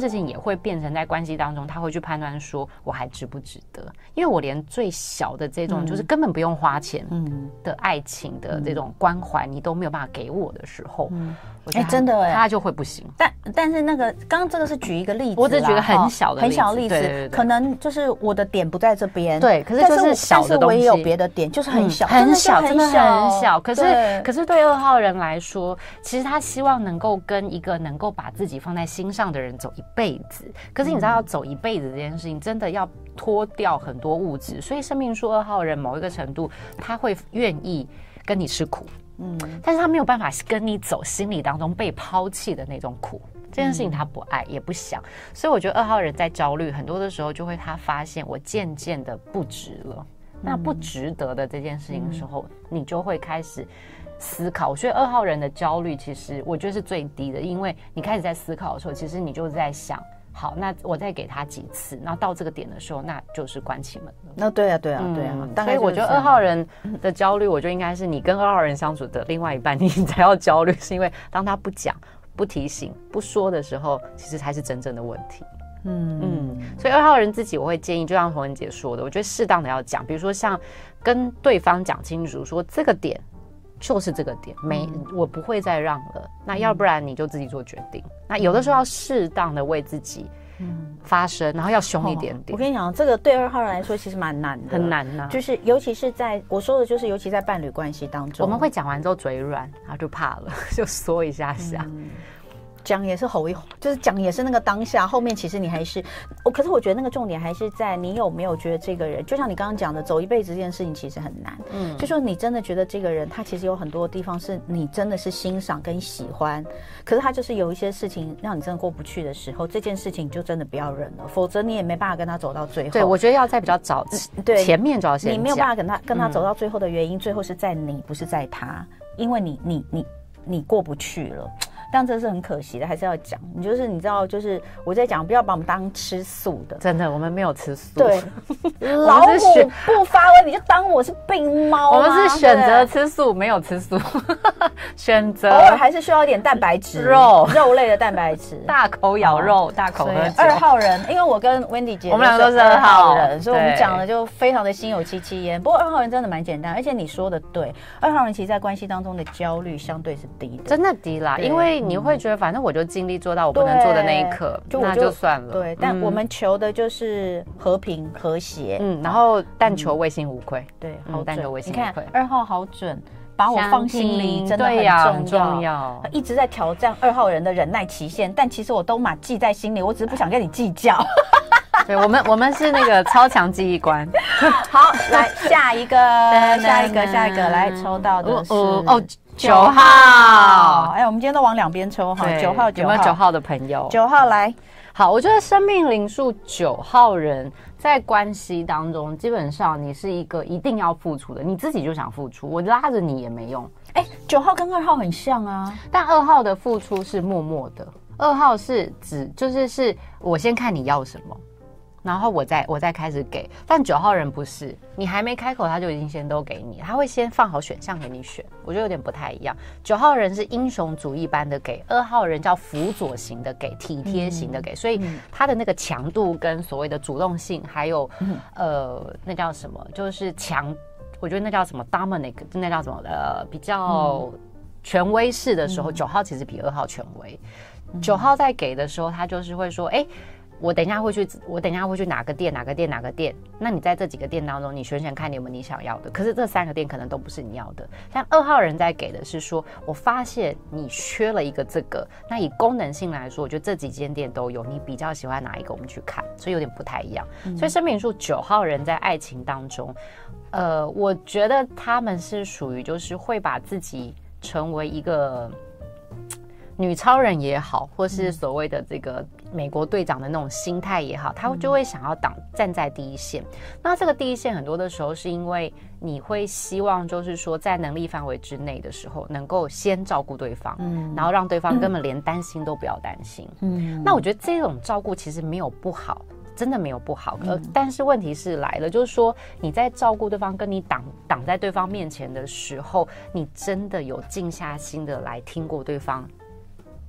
事情也会变成在关系当中，他会去判断说我还值不值得，因为我连最小的这种就是根本不用花钱的爱情的这种关怀你都没有办法给我的时候，嗯，哎， 真的哎， 他就会不行。 但但是那个刚刚这个是举一个例子， 我只举个很小的很小的例子， 对对对， 可能就是我的点不在这边， 对，可是就是小的东西， 但是我也有别的点，就是很小， 很小，真的很小。可是对可是对二号人来说，其实他希望能够跟一个能够把自己放在心上的人走一辈子。可是你知道，要走一辈子这件事情，真的要脱掉很多物质，所以生命树二号人某一个程度，他会愿意跟你吃苦。嗯，但是他没有办法跟你走心里当中被抛弃的那种苦，这件事情他不爱也不想，所以我觉得二号人在焦虑很多的时候，就会他发现我渐渐的不值了，那不值得的这件事情的时候，你就会开始思考。我觉得二号人的焦虑其实我觉得是最低的，因为你开始在思考的时候，其实你就在想，好，那我再给他几次，然后到这个点的时候，那就是关起门了。 那对啊，对啊，对啊。 嗯、所以我觉得二号人的焦虑，我觉得应该是你跟二号人相处的另外一半，你才要焦虑，是因为当他不讲、不提醒、不说的时候，其实才是真正的问题。嗯嗯，所以二号人自己，我会建议，就像洪文姐说的，我觉得适当的要讲，比如说像跟对方讲清楚，说这个点就是这个点，没、嗯、我不会再让了，那要不然你就自己做决定。嗯、那有的时候要适当的为自己发声，然后要凶一点点。 哦、我跟你讲，这个对二号人来说其实蛮难的， 很难呐、啊。 就是尤其是在我说的，就是尤其在伴侣关系当中， 我们会讲完之后嘴软，然后就怕了，就缩一下下。嗯， 讲也是吼一吼，就是讲也是那个当下，后面其实你还是，我可是我觉得那个重点还是在你有没有觉得这个人，就像你刚刚讲的，走一辈子这件事情其实很难。嗯，就说你真的觉得这个人，他其实有很多地方是你真的是欣赏跟喜欢，可是他就是有一些事情让你真的过不去的时候，这件事情就真的不要忍了，否则你也没办法跟他走到最后。 对，我觉得要在比较早，对，前面就要先讲， 你没有办法跟他跟他走到最后的原因，嗯、最后是在你，不是在他，因为你你你你过不去了。但这是很可惜的，还是要讲。你就是你知道，就是我在讲，不要把我们当吃素的。 真的，我们没有吃素。 对，老虎不发威，你就当我是病猫。 我们是选择吃素，没有吃素，选择偶尔还是需要一点蛋白质， 肉肉类的蛋白质， 大口咬肉，哦、大口喝酒。 二号人，因为我跟 Wendy 姐， 我们两个都是二号人， 所以我们讲的就非常的心有戚戚焉。不过二号人真的蛮简单，而且你说的对，二号人其实在关系当中的焦虑相对是低的， 真的低啦，因为。你会觉得反正我就尽力做到我不能做的那一刻，就那就算了。 对，但我们求的就是和平和谐， 嗯，然后但求问心无愧。 对，好， 但求问心无愧。 二号好准，把我放心里真的很重要。一直在挑战二号人的忍耐期限，但其实我都马记在心里，我只是不想跟你计较。 对，我们我们是那个超强记忆观。 好，来下一个，下一个，下一个，来抽到的是哦。九号， 哎，我们今天都往两边抽哈。九号，九号，有没有九号的朋友？ 九号来， 好，我觉得生命灵数九号人在关系当中，基本上你是一个一定要付出的，你自己就想付出，我拉着你也没用。 哎，九号跟二号很像啊， 但二号的付出是默默的，二号是指就是是我先看你要什么。然后我再我再开始给，但九号人不是，你还没开口他就已经先都给你，他会先放好选项给你选，我觉得有点不太一样。九号人是英雄主义般的给，二号人叫辅佐型的给，体贴型的给，所以他的那个强度跟所谓的主动性，还有、嗯、呃那叫什么，就是强，我觉得那叫什么 dominate， 那叫什么呃比较权威式的时候，九、嗯、号其实比二号权威。九、嗯、号在给的时候，他就是会说，哎。我等一下会去，我等一下会去哪个店，哪个店，哪个店。那你在这几个店当中，你选选看你有没有你想要的。可是这三个店可能都不是你要的。但二号人在给的是说，我发现你缺了一个这个。那以功能性来说，我觉得这几间店都有，你比较喜欢哪一个？我们去看，所以有点不太一样。嗯、所以生命数九号人在爱情当中，呃，我觉得他们是属于就是会把自己成为一个。女超人也好，或是所谓的这个美国队长的那种心态也好，他就会想要挡站在第一线。那这个第一线很多的时候是因为你会希望就是说在能力范围之内的时候能够先照顾对方，嗯，然后让对方根本连担心都不要担心。嗯，那我觉得这种照顾其实没有不好。真的没有不好，呃，但是问题是来了，就是说你在照顾对方，跟你挡挡在对方面前的时候，你真的有静下心的来听过对方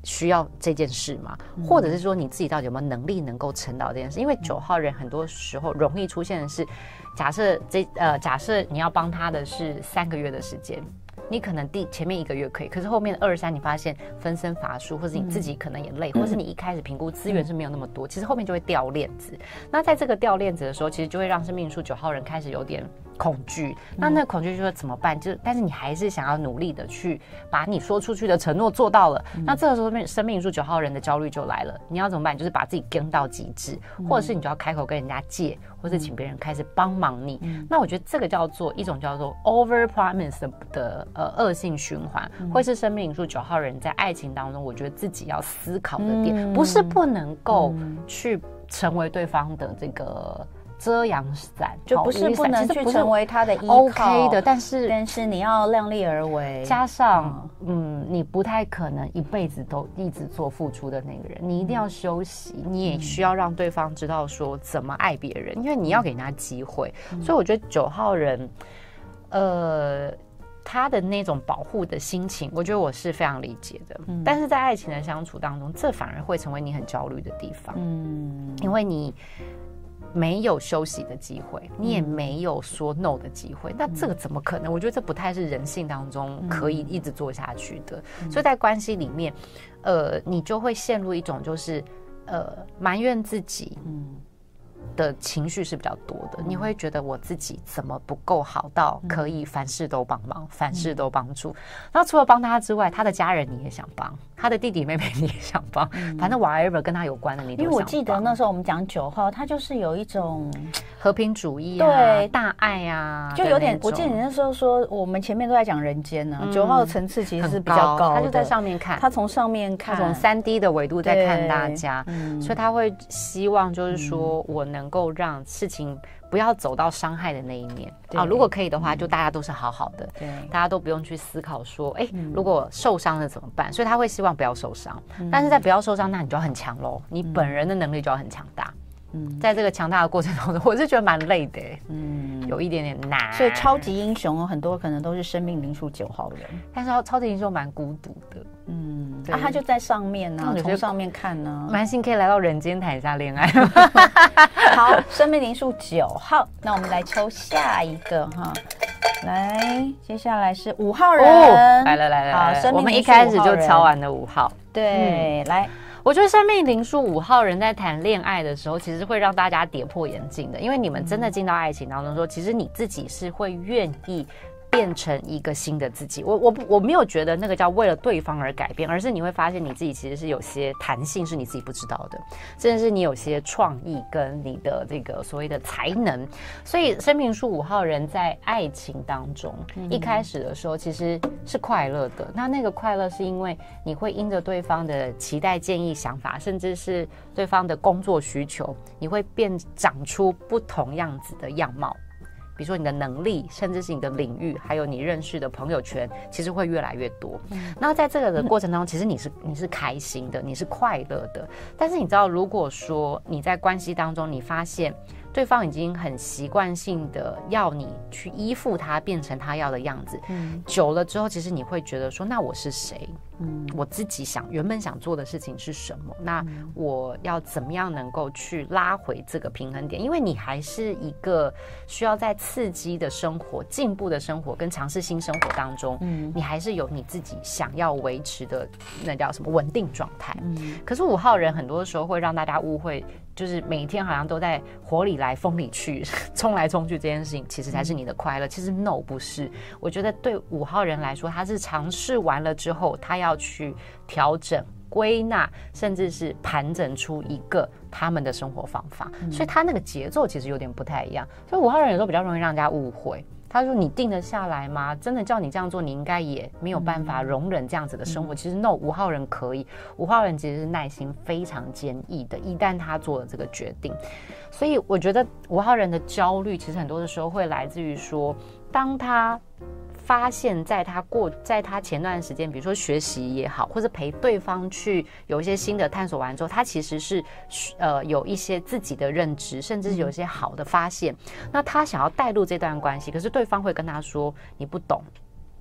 需要这件事吗？或者是说你自己到底有没有能力能够撑到这件事？因为九号人很多时候容易出现的是，假设这呃假设你要帮他的是三个月的时间。你可能第前面一个月可以，可是后面二三你发现分身乏术，或者你自己可能也累，嗯、或是你一开始评估资源是没有那么多，其实后面就会掉链子。那在这个掉链子的时候，其实就会让生命数九号人开始有点恐惧。那那个恐惧就会怎么办？就但是你还是想要努力的去把你说出去的承诺做到了。嗯、那这个时候生命数九号人的焦虑就来了。你要怎么办？就是把自己跟到极致，或者是你就要开口跟人家借，或是请别人开始帮忙你。嗯、那我觉得这个叫做一种叫做 over promise 的, 的呃恶性循环，嗯、会是生命灵数九号人在爱情当中，我觉得自己要思考的点，嗯、不是不能够去成为对方的这个遮阳伞， 就不是不能去成为他的依靠 ，OK 的，但是但是你要量力而为， 加上嗯, 嗯，你不太可能一辈子都一直做付出的那个人，你一定要休息，嗯、你也需要让对方知道说怎么爱别人，因为你要给人家机会，嗯、所以我觉得九号人，呃。他的那种保护的心情，我觉得我是非常理解的。嗯、但是在爱情的相处当中，这反而会成为你很焦虑的地方。嗯，因为你没有休息的机会，你也没有说 no 的机会。嗯、那这个怎么可能？我觉得这不太是人性当中可以一直做下去的。嗯、所以在关系里面，呃，你就会陷入一种就是呃埋怨自己。嗯。的情绪是比较多的，你会觉得我自己怎么不够好到可以凡事都帮忙，嗯、凡事都帮助。然后除了帮他之外，他的家人你也想帮，他的弟弟妹妹你也想帮，嗯、反正 whatever 跟他有关的你都想帮。 因为我记得那时候我们讲九号，他就是有一种和平主义啊，对，大爱啊， 就有点。我记得你那时候说，我们前面都在讲人间呢，九、嗯、号的层次其实是比较高的， 他就在上面看， 他从上面看， 他从三 D 的维度在看大家，嗯、所以他会希望就是说我能够让事情不要走到伤害的那一面啊，如果可以的话，就大家都是好好的，对，大家都不用去思考说，哎，嗯、如果受伤了怎么办？所以他会希望不要受伤，嗯、但是在不要受伤，那你就要很强喽，你本人的能力就要很强大。嗯，在这个强大的过程当中，我是觉得蛮累的，嗯，有一点点难。 所以超级英雄很多可能都是生命灵数九号人， 但是超级英雄蛮孤独的， 嗯，啊，他就在上面呢、啊，从上面看呢、啊， 蛮幸可以来到人间谈一下恋爱。 好，生命灵数九号，那我们来抽下一个哈。来，接下来是五号人，哦、 来了来了，好，生命灵数五号人，我们一开始就敲完了五号， 对，嗯、来。 我觉得生命灵数五号人在谈恋爱的时候，其实会让大家跌破眼镜的，因为你们真的进到爱情当中说，其实你自己是会愿意变成一个新的自己。我我我没有觉得那个叫为了对方而改变，而是你会发现你自己其实是有些弹性是你自己不知道的，甚至是你有些创意跟你的这个所谓的才能。所以生命数五号人在爱情当中，嗯、一开始的时候其实是快乐的。那那个快乐是因为你会因着对方的期待、建议、想法，甚至是对方的工作需求，你会变长出不同样子的样貌。比如说你的能力，甚至是你的领域，还有你认识的朋友圈，其实会越来越多。嗯、那在这个的过程当中，其实你是你是开心的，你是快乐的。但是你知道，如果说你在关系当中，你发现对方已经很习惯性的要你去依附他，变成他要的样子，嗯、久了之后，其实你会觉得说，那我是谁？嗯，我自己想原本想做的事情是什么？那我要怎么样能够去拉回这个平衡点？因为你还是一个需要在刺激的生活、进步的生活跟尝试新生活当中，嗯，你还是有你自己想要维持的那叫什么稳定状态。嗯，可是五号人很多时候会让大家误会，就是每天好像都在火里来风里去，冲来冲去这件事情，其实才是你的快乐。其实 no 不是，我觉得对五号人来说，他是尝试完了之后，他要去调整、归纳，甚至是盘整出一个他们的生活方法。嗯、所以他那个节奏其实有点不太一样。所以五号人有时候比较容易让人家误会。他说：“你定得下来吗？真的叫你这样做，你应该也没有办法容忍这样子的生活。嗯、其实 no， 五号人可以，五号人其实是耐心非常坚毅的。一旦他做了这个决定，所以我觉得五号人的焦虑，其实很多的时候会来自于说，当他发现在他过在他前段时间，比如说学习也好，或者陪对方去有一些新的探索完之后，他其实是呃有一些自己的认知，甚至是有一些好的发现。那他想要带入这段关系，可是对方会跟他说：你不懂。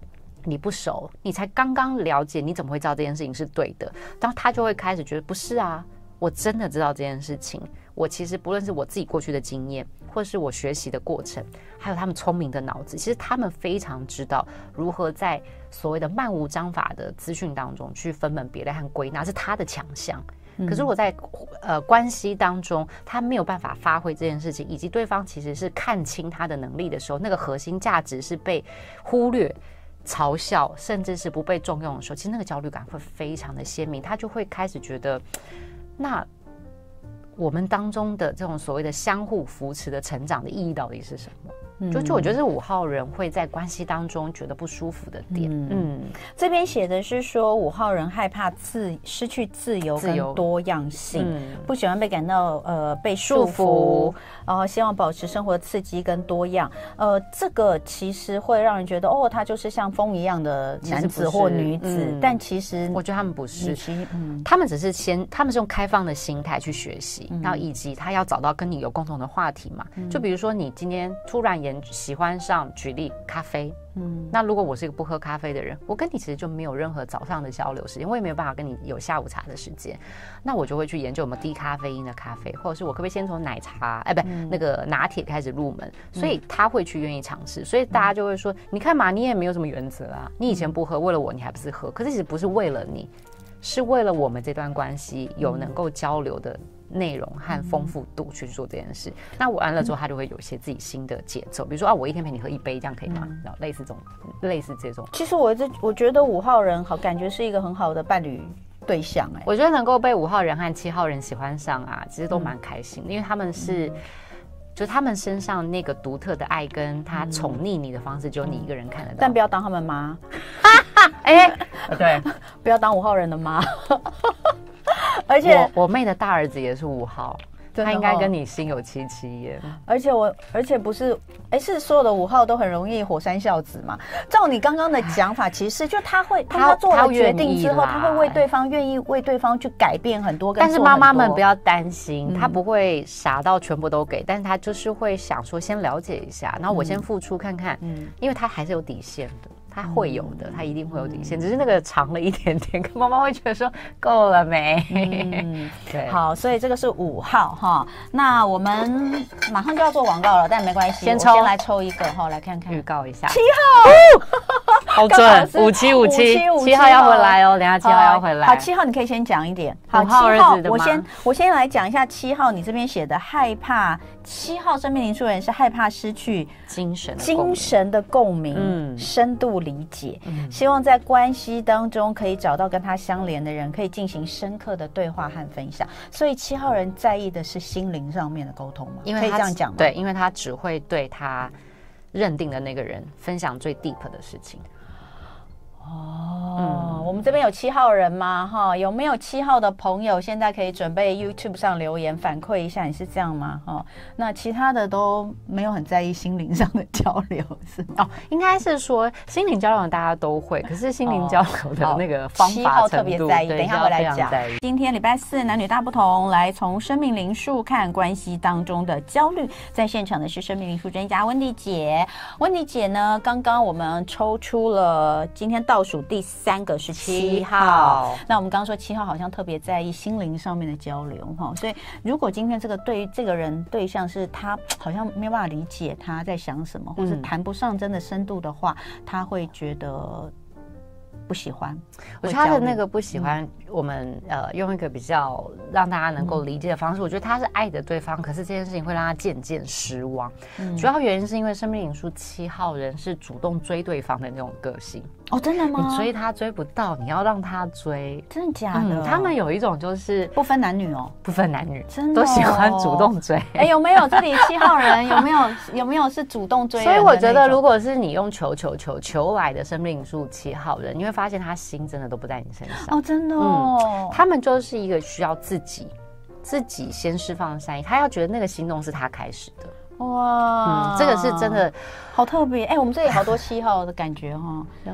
你不熟，你才刚刚了解，你怎么会知道这件事情是对的？然后他就会开始觉得不是啊，我真的知道这件事情。我其实不论是我自己过去的经验，或是我学习的过程，还有他们聪明的脑子，其实他们非常知道如何在所谓的漫无章法的资讯当中去分门别类和归纳，是他的强项。可是我在呃关系当中，他没有办法发挥这件事情，以及对方其实是看清他的能力的时候，那个核心价值是被忽略、嘲笑，甚至是不被重用的时候，其实那个焦虑感会非常的鲜明，他就会开始觉得，那我们当中的这种所谓的相互扶持的成长的意义到底是什么？就就我觉得是五号人会在关系当中觉得不舒服的点。嗯， 嗯这边写的是说五号人害怕自失去自由跟多样性，嗯、不喜欢被感到呃被束缚，然后希望保持生活的刺激跟多样。呃，这个其实会让人觉得哦，他就是像风一样的男子或女子，嗯、但其实我觉得他们不是，嗯、他们只是先他们是用开放的心态去学习，嗯、然后以及他要找到跟你有共同的话题嘛。嗯、就比如说你今天突然研喜欢上举例咖啡，嗯，那如果我是一个不喝咖啡的人，我跟你其实就没有任何早上的交流时间，我也没有办法跟你有下午茶的时间，那我就会去研究有没有低咖啡因的咖啡，或者是我可不可以先从奶茶，哎，不，嗯、那个拿铁开始入门，所以他会去愿意尝试，所以大家就会说，你看嘛，你也没有什么原则啊，你以前不喝，为了我你还不是喝，可是其实不是为了你，是为了我们这段关系有能够交流的内容和丰富度去做这件事，嗯、那我完了之后，他就会有一些自己新的节奏，比如说啊，我一天陪你喝一杯，这样可以吗？嗯、然后类似这种，类似这种。 其实我这我觉得五号人好，感觉是一个很好的伴侣对象哎、欸。 我觉得能够被五号人和七号人喜欢上啊，其实都蛮开心的，因为他们是。嗯就他们身上那个独特的爱，跟他宠溺你的方式，只有你一个人看得到。 但不要当他们妈， 哎，对， 不要当五号人的妈。而且我, 我妹的大儿子也是五号。他应该跟你心有戚戚焉， 而且我，而且不是，哎，是所有的五号都很容易火山孝子嘛？照你刚刚的讲法，其实就他会，他做了决定之后，他会为对方愿意为对方去改变很多， 但是妈妈们不要担心，嗯、他不会傻到全部都给，但是他就是会想说先了解一下，然后我先付出看看，嗯，因为他还是有底线的。他会有的，他一定会有底线，只是那个长了一点点，妈妈会觉得说够了没？ 嗯，对，好，所以这个是五号哈。那我们马上就要做广告了，但没关系， 先抽， 先来抽一个哈，来看看预告一下。 七号， 好准，五七五七，七号要回来哦，等下七号要回来。 好，七号你可以先讲一点。好， 五号儿子的吗？ 我先我先来讲一下七号，你这边写的害怕。七号生命灵数人是害怕失去精神精神的共鸣，嗯，深度理解，嗯，希望在关系当中可以找到跟他相连的人，可以进行深刻的对话和分享。所以七号人在意的是心灵上面的沟通吗？因为可以这样讲吗？ 对，因为他只会对他认定的那个人分享最 deep 的事情。 哦，嗯、我们这边有七号人吗？哈，有没有七号的朋友？现在可以准备 YouTube 上留言反馈一下，你是这样吗？哈，那其他的都没有很在意心灵上的交流，是吗？ 哦，应该是说心灵交流大家都会，可是心灵交流的那个方法程度，七号特别在意。等一下回来讲。今天礼拜四男女大不同，来从生命灵数看关系当中的焦虑。在现场的是生命灵数专家温迪姐，温迪姐呢，刚刚我们抽出了今天倒数第三个是七号，那我们刚刚说七号好像特别在意心灵上面的交流哈，所以如果今天这个对于这个人对象是他好像没有办法理解他在想什么，或是谈不上真的深度的话，他会觉得不喜欢。 我觉得他的那个不喜欢，嗯、我们呃用一个比较让大家能够理解的方式，嗯、我觉得他是爱着对方，可是这件事情会让他渐渐失望。嗯、主要原因是因为生命灵数七号人是主动追对方的那种个性。 哦，真的吗？ 你追他追不到，你要让他追， 真的假的？ 嗯、他们有一种就是不分男女哦， 不分男女， 真的、哦、 都喜欢主动追。 哎，有没有这里七号人有没有有没有是主动追人的那种？ 所以我觉得，如果是你用求求求求来的生命灵数七号人，你会发现他心真的都不在你身上。 哦，真的哦， 嗯、他们就是一个需要自己自己先释放善意，他要觉得那个行动是他开始的。 哇， 嗯，这个是真的好特别。哎，我们这里好多七号的感觉哈。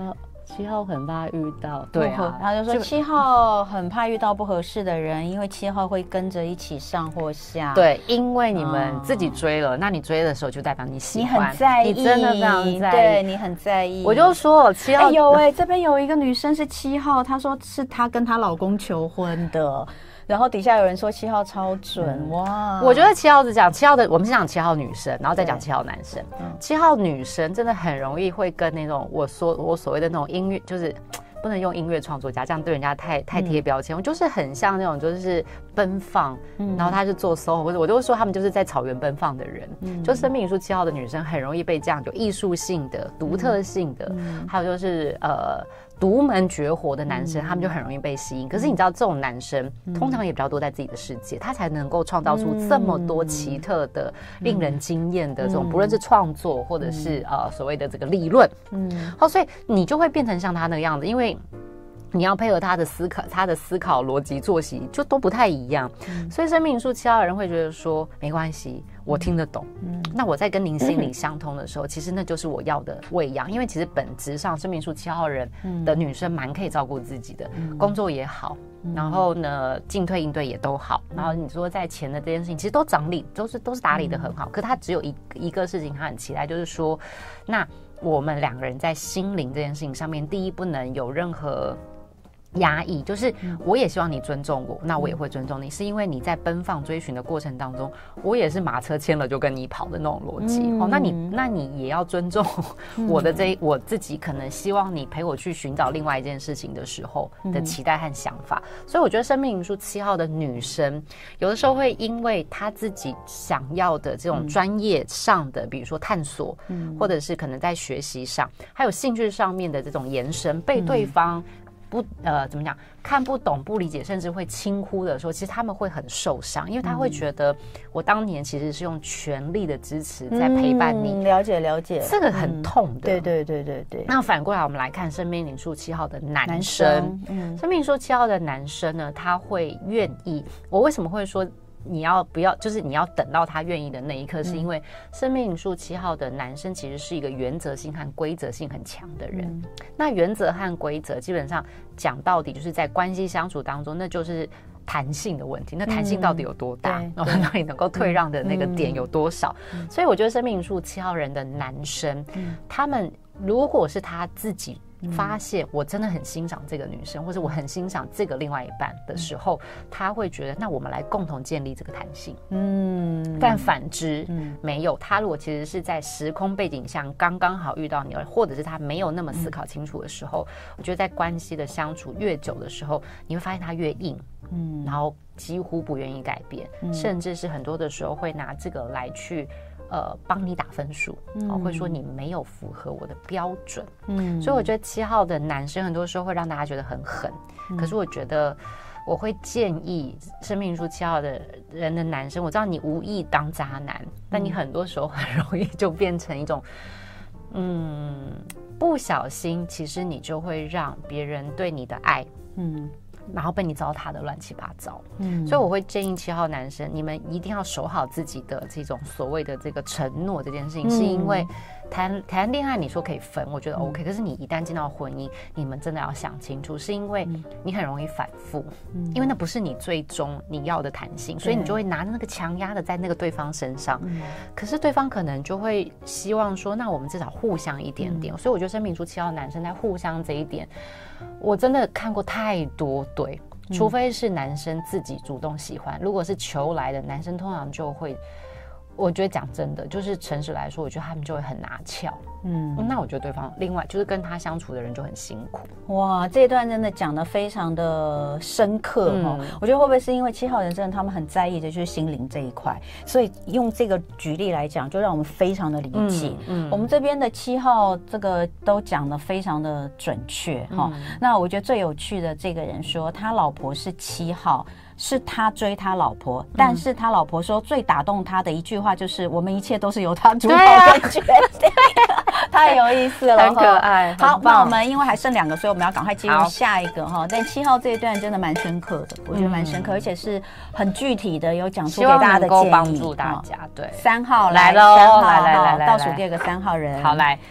七号很怕遇到，对啊， 然后就说七号很怕遇到不合适的人，因为七号会跟着一起上或下。 对，因为你们自己追了，哦、那你追的时候就代表你喜欢， 你很在意， 你真的非常在意， 对你很在意。 我就说七号、 哎、有哎、欸，这边有一个女生是七号，她说是她跟她老公求婚的。然后底下有人说七号超准、嗯、哇！ 我觉得七号是讲七号的，我们是讲七号女生，然后再讲七号男生。七号女生真的很容易会跟那种我说我所谓的那种音乐，就是不能用音乐创作家，这样对人家太太贴标签。我、嗯、就是很像那种就是奔放，嗯、然后他是做 S O H O， 或者我就会说他们就是在草原奔放的人。嗯、就生命灵数七号的女生很容易被这样有艺术性的、独特性的，嗯、还有就是呃。独门绝活的男生，嗯、他们就很容易被吸引。可是你知道，这种男生、嗯、通常也比较多在自己的世界，他才能够创造出这么多奇特的、嗯、令人惊艳的这种，嗯、不论是创作或者是、嗯、呃所谓的这个理论。嗯，好，所以你就会变成像他那个样子，因为你要配合他的思考，他的思考逻辑、作息就都不太一样。嗯、所以生命灵数七号的人会觉得说，没关系。我听得懂，嗯，那我在跟您心理相通的时候，嗯、其实那就是我要的喂养，因为其实本质上生命灵数七号人的女生蛮可以照顾自己的，嗯、工作也好，嗯、然后呢进退应对也都好，嗯、然后你说在钱的这件事情，其实都掌理，都是都是打理的很好，嗯、可他只有一一个事情他很期待，就是说，那我们两个人在心灵这件事情上面，第一不能有任何压抑，就是我也希望你尊重我，那我也会尊重你，是因为你在奔放追寻的过程当中，我也是马车牵了就跟你跑的那种逻辑。嗯、哦，那你那你也要尊重我的这、嗯、我自己可能希望你陪我去寻找另外一件事情的时候的期待和想法。嗯、所以我觉得生命灵数七号的女生，有的时候会因为她自己想要的这种专业上的，嗯、比如说探索，嗯、或者是可能在学习上，还有兴趣上面的这种延伸，被对方。不呃，怎么讲？看不懂、不理解，甚至会轻忽的时候，其实他们会很受伤，因为他会觉得我当年其实是用全力的支持在陪伴你。 嗯、了解了解， 这个很痛的。嗯、 对对对对对。 那反过来，我们来看生命灵数七号的男生。男生嗯、生命灵数七号的男生呢，他会愿意。我为什么会说？你要不要就是你要等到他愿意的那一刻，是因为生命灵数七号的男生其实是一个原则性和规则性很强的人。嗯、那原则和规则基本上讲到底就是在关系相处当中，那就是弹性的问题。那弹性到底有多大？然后让你能够退让的那个点有多少？嗯嗯、所以我觉得生命灵数七号人的男生，嗯、他们如果是他自己。发现我真的很欣赏这个女生，或者我很欣赏这个另外一半的时候，嗯、他会觉得那我们来共同建立这个弹性。嗯，但反之，嗯、没有。他如果其实是在时空背景下刚刚好遇到你，或者是他没有那么思考清楚的时候，嗯、我觉得在关系的相处越久的时候，你会发现他越硬，嗯，然后几乎不愿意改变，嗯、甚至是很多的时候会拿这个来去。呃，帮你打分数，嗯、哦，会说你没有符合我的标准，嗯，所以我觉得七号的男生很多时候会让大家觉得很狠，嗯、可是我觉得我会建议生命灵数七号的人的男生，我知道你无意当渣男，嗯、但你很多时候很容易就变成一种，嗯，不小心，其实你就会让别人对你的爱，嗯。然后被你糟蹋的乱七八糟，嗯，所以我会建议七号男生，你们一定要守好自己的这种所谓的这个承诺这件事情，嗯、是因为谈谈恋爱你说可以分，我觉得 OK，、嗯、可是你一旦进到婚姻，你们真的要想清楚，是因为你很容易反复，嗯、因为那不是你最终你要的弹性，所以你就会拿那个强压的在那个对方身上，嗯、可是对方可能就会希望说，那我们至少互相一点点，嗯、所以我觉得生命灵数七号男生在互相这一点。我真的看过太多对，除非是男生自己主动喜欢，嗯、如果是求来的，男生通常就会，我觉得讲真的，就是诚实来说，我觉得他们就会很拿翘。嗯，那我觉得对方另外就是跟他相处的人就很辛苦。 哇，这一段真的讲得非常的深刻哈、嗯哦。我觉得会不会是因为七号人真的他们很在意的就是心灵这一块，所以用这个举例来讲，就让我们非常的理解。嗯，嗯我们这边的七号这个都讲得非常的准确哈、哦。嗯、那我觉得最有趣的这个人说，他老婆是七号。是他追他老婆，但是他老婆说最打动他的一句话就是我们一切都是由他主导跟决定，太有意思了， 很可爱。 好，那我们因为还剩两个，所以我们要赶快进入下一个哈。但七号这一段真的蛮深刻的，我觉得蛮深刻，而且是很具体的，有讲出给大家的建议， 帮助大家。对， 三号来喽， 来来来来，倒数第二个三号人， 好来。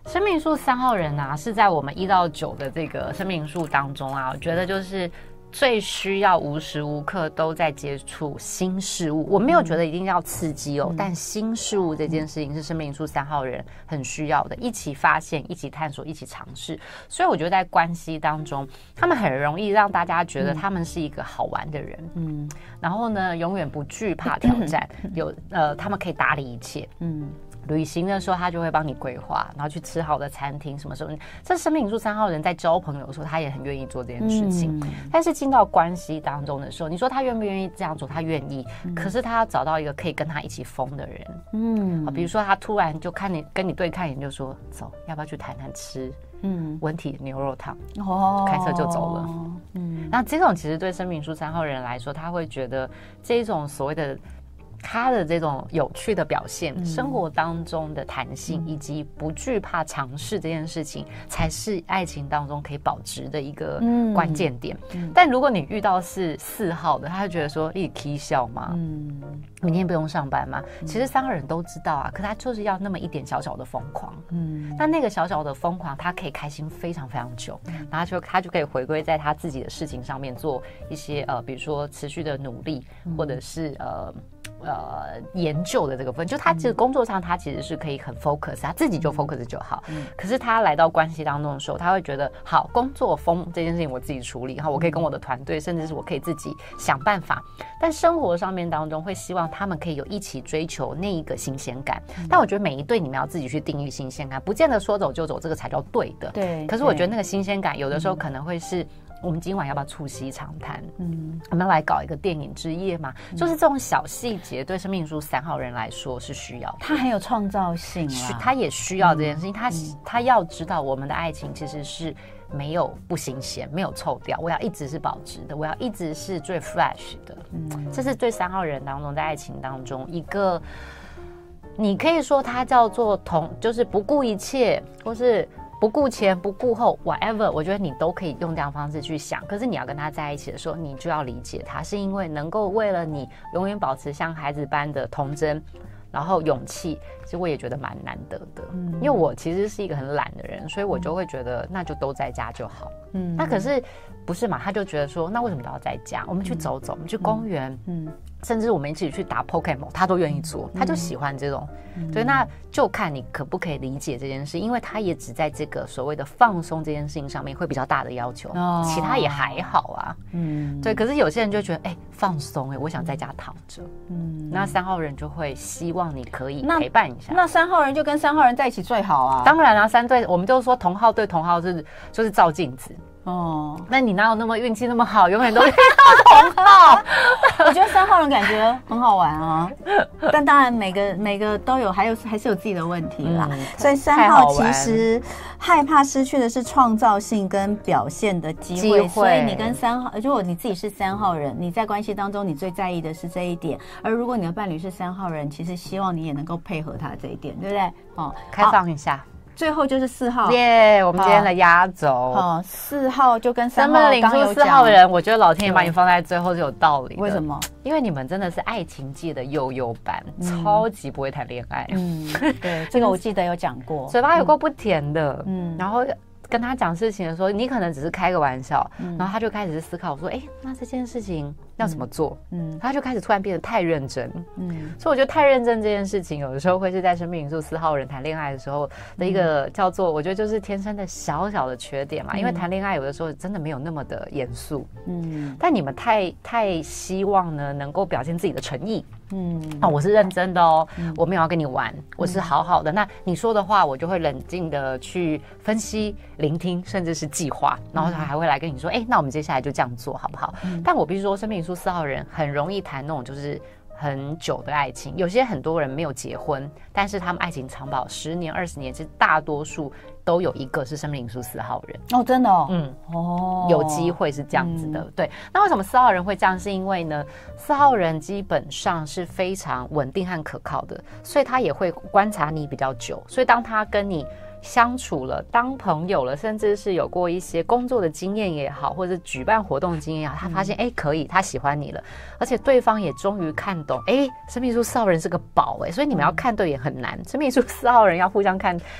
生命数三号人啊，是在我们一到九的这个生命数当中啊，我觉得就是最需要无时无刻都在接触新事物。我没有觉得一定要刺激哦，嗯、但新事物这件事情是生命数三号人很需要的，一起发现、一起探索、一起尝试。所以我觉得在关系当中，他们很容易让大家觉得他们是一个好玩的人，嗯，然后呢，永远不惧怕挑战，有呃，他们可以打理一切，嗯。旅行的时候，他就会帮你规划，然后去吃好的餐厅，什么什么。这生命数三号人在交朋友的时候，他也很愿意做这件事情。嗯、但是进到关系当中的时候，你说他愿不愿意这样做？他愿意，嗯、可是他要找到一个可以跟他一起疯的人。嗯，比如说他突然就看你跟你对看眼，就说走，要不要去谈谈吃？嗯，文体牛肉汤，哦，开车就走了。嗯，那这种其实对生命数三号人来说，他会觉得这种所谓的。他的这种有趣的表现，嗯、生活当中的弹性，嗯、以及不惧怕尝试这件事情，才是爱情当中可以保值的一个关键点。嗯、但如果你遇到是四号的，他会觉得说你起笑吗？嗯，明天不用上班吗？嗯、其实三个人都知道啊，可他就是要那么一点小小的疯狂。嗯，那那个小小的疯狂，他可以开心非常非常久，嗯、然后就他就可以回归在他自己的事情上面做一些呃，比如说持续的努力，嗯、或者是呃。呃，研究的这个部分，就他其实工作上他其实是可以很 focus， 他自己就 focus 就好。嗯、可是他来到关系当中的时候，他会觉得，好，工作疯这件事情我自己处理，然后我可以跟我的团队，甚至是我可以自己想办法。但生活上面当中会希望他们可以有一起追求那一个新鲜感。嗯、但我觉得每一对你们要自己去定义新鲜感，不见得说走就走，这个才叫对的。对。可是我觉得那个新鲜感有的时候可能会是。我们今晚要不要促膝长谈？嗯，我们来搞一个电影之夜嘛？嗯、就是这种小细节，对生命数三号人来说是需要的。 他很有创造性啊， 他也需要这件事情。嗯、他他要知道，我们的爱情其实是没有不新鲜，没有臭掉。我要一直是保值的，我要一直是最 fresh 的。嗯，这是对三号人当中在爱情当中一个，你可以说它叫做同，就是不顾一切，或是。不顾前不顾后 whatever， 我觉得你都可以用这样的方式去想。可是你要跟他在一起的时候，你就要理解他，是因为能够为了你永远保持像孩子般的童真，然后勇气，其实我也觉得蛮难得的。嗯，因为我其实是一个很懒的人，所以我就会觉得那就都在家就好。嗯，那可是不是嘛？他就觉得说，那为什么都要在家？我们去走走，我们去公园，嗯，甚至我们一起去打 Pokemon， 他都愿意做，他就喜欢这种。嗯、对，那就看你可不可以理解这件事，因为他也只在这个所谓的放松这件事情上面会比较大的要求，哦、其他也还好啊。嗯，对。可是有些人就觉得，哎、欸，放松，哎，我想在家躺着。嗯，那三号人就会希望你可以陪伴一下。 那三号人就跟三号人在一起最好啊。 当然啊，三对，我们就说同号对同号是就是照镜子。哦，那你哪有那么运气那么好，永远都遇到同号？ 我觉得三号人感觉很好玩啊，但当然每个每个都有，还有还是有自己的问题啦。嗯、所以三号其实害怕失去的是创造性跟表现的机会。机会所以你跟三号，如果你自己是三号人，你在关系当中你最在意的是这一点，而如果你的伴侣是三号人，其实希望你也能够配合他这一点，对不对？哦， 开放一下。 最后就是四号耶， yeah, 我们今天的压轴。 哦，四号就跟三号领出四号的人，我觉得老天爷把你放在最后是有道理的。 为什么？ 因为你们真的是爱情界的幼幼班，嗯、超级不会谈恋爱。嗯， 对，这个我记得有讲过， 嘴巴有够不甜的。嗯，然后跟他讲事情的时候，你可能只是开个玩笑，嗯、然后他就开始思考说，哎，那这件事情要怎么做？嗯，他就开始突然变得太认真。嗯，所以我觉得太认真这件事情，有的时候会是在生命因素四号人谈恋爱的时候的一个叫做，我觉得就是天生的小小的缺点嘛。嗯、因为谈恋爱有的时候真的没有那么的严肃。嗯，但你们太太希望呢，能够表现自己的诚意。嗯，啊，我是认真的哦，嗯、我没有要跟你玩，我是好好的。嗯、那你说的话，我就会冷静的去分析、聆听，甚至是计划，然后他还会来跟你说，哎、欸，那我们接下来就这样做好不好？嗯、但我必须说，生命因素四号人很容易谈那种就是很久的爱情，有些很多人没有结婚，但是他们爱情长跑十年、二十年，其实大多数都有一个是生命因素四号人哦，真的哦， 嗯，哦，有机会是这样子的，嗯、对。那为什么四号人会这样？是因为呢，四号人基本上是非常稳定和可靠的，所以他也会观察你比较久，所以当他跟你相处了，当朋友了，甚至是有过一些工作的经验也好，或者举办活动的经验也好，他发现哎、嗯、可以，他喜欢你了，而且对方也终于看懂，哎，生命因素四号人是个宝哎，所以你们要看对也很难，生命因素四号人要互相看。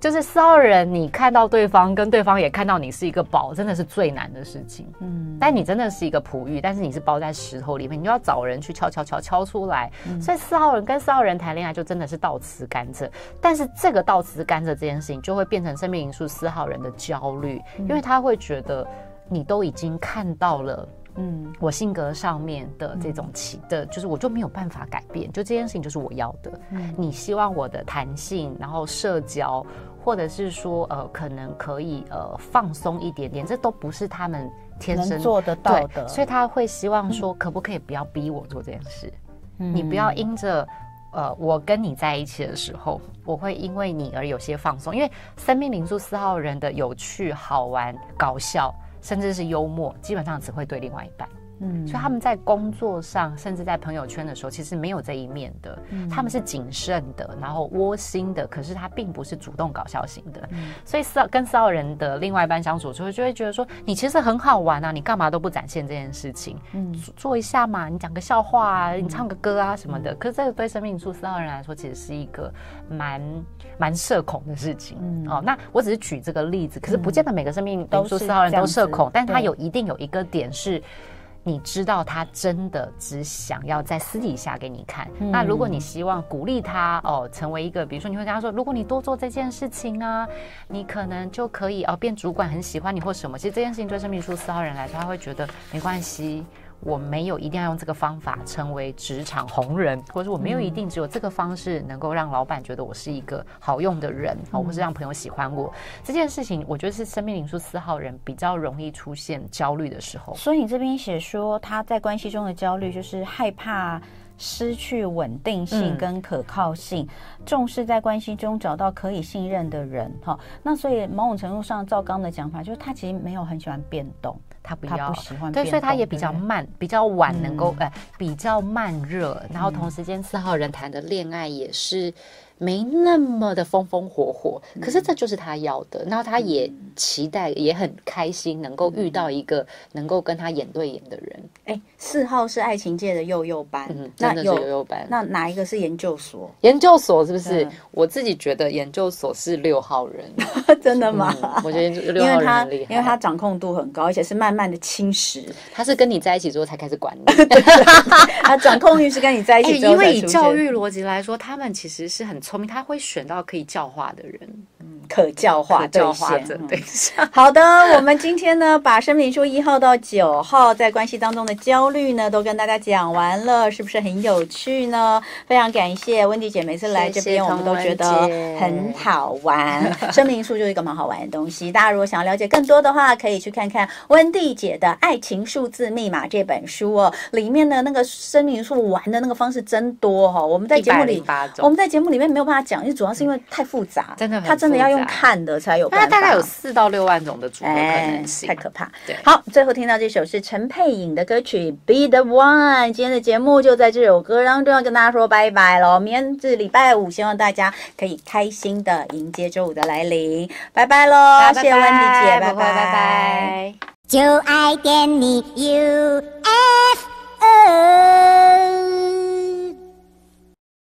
就是四号人，你看到对方，跟对方也看到你是一个宝，真的是最难的事情。嗯，但你真的是一个璞玉，但是你是包在石头里面，你就要找人去敲敲敲敲出来。嗯、所以四号人跟四号人谈恋爱，就真的是倒吃甘蔗。但是这个倒吃甘蔗这件事情，就会变成生命灵数四号人的焦虑，嗯、因为他会觉得你都已经看到了。嗯，我性格上面的这种起的，就是我就没有办法改变，就这件事情就是我要的。嗯，你希望我的弹性，然后社交，或者是说呃，可能可以呃放松一点点，这都不是他们天生能做得到的。 所以他会希望说，可不可以不要逼我做这件事？嗯，你不要因着呃我跟你在一起的时候，我会因为你而有些放松，因为生命灵数四号人的有趣、好玩、搞笑。甚至是幽默，基本上只会对另外一半。嗯，所以他们在工作上，甚至在朋友圈的时候，其实没有这一面的。嗯，他们是谨慎的，然后窝心的，可是他并不是主动搞笑型的。嗯，所以四号跟四号人的另外一半相处之后，就会觉得说，你其实很好玩啊，你干嘛都不展现这件事情？嗯，做一下嘛，你讲个笑话啊，你唱个歌啊什么的。嗯、可是这个对生命灵数四号人来说，其实是一个蛮蛮社恐的事情。嗯，哦，那我只是举这个例子，可是不见得每个生命灵数四号人都社恐，但他有一定有一个点是。你知道他真的只想要在私底下给你看、嗯、那如果你希望鼓励他哦，成为一个比如说你会跟他说，如果你多做这件事情啊，你可能就可以哦变主管，很喜欢你或什么，其实这件事情对生命灵数四号人来说，他会觉得没关系，我没有一定要用这个方法成为职场红人，或者是我没有一定只有这个方式能够让老板觉得我是一个好用的人、嗯、或是让朋友喜欢我，这件事情我觉得是生命灵数四号人比较容易出现焦虑的时候。 所以你这边写说他在关系中的焦虑就是害怕失去稳定性跟可靠性、嗯、重视在关系中找到可以信任的人。那所以某种程度上赵刚的讲法就是他其实没有很喜欢变动， 他不要， 他不喜欢变动， 对，所以他也比较慢，比较晚能够、嗯、呃比较慢热，然后同时间四号人谈的恋爱也是没那么的风风火火，可是这就是他要的，然后他也期待，也很开心能够遇到一个能够跟他眼对眼的人。 哎，四号是爱情界的幼幼班， 嗯，真的是幼幼班。 那哪一个是研究所？ 研究所是不是？我自己觉得研究所是六号人， 真的吗？ 嗯、我觉得六号人很厉害， 因为他掌控度很高，而且是慢慢的侵蚀。 他是跟你在一起之后才开始管你， 他掌控欲是跟你在一起之后才出现。因为以教育逻辑来说，他们其实是很聪明，他会选到可以教化的人， 嗯，可教化对象。对象。 好的，我们今天呢，把生命灵数一号到九号在关系当中的焦虑呢，都跟大家讲完了，是不是很有趣呢？非常感谢温迪姐，每次来这边我们都觉得很好玩。生命灵数就是一个蛮好玩的东西，大家如果想要了解更多的话，可以去看看温蒂姐的《爱情数字密码》这本书哦，里面的那个生命灵数玩的那个方式真多哈、哦。我们在节目里，我们在节目里面没有办法讲，因为主要是因为太复杂， 真的很复杂， 它真的要用看的才有办法。 它大概有四到六万种的组合可能性、 哎，太可怕。对，好，最后听到这首是陈佩颖的歌曲《Be the One》。今天的节目就在这首歌当中要跟大家说拜拜咯，明天是礼拜五，希望大家可以开心的迎接周五的来临。拜拜咯，谢谢温迪姐，拜拜拜拜。就爱点你 U F O。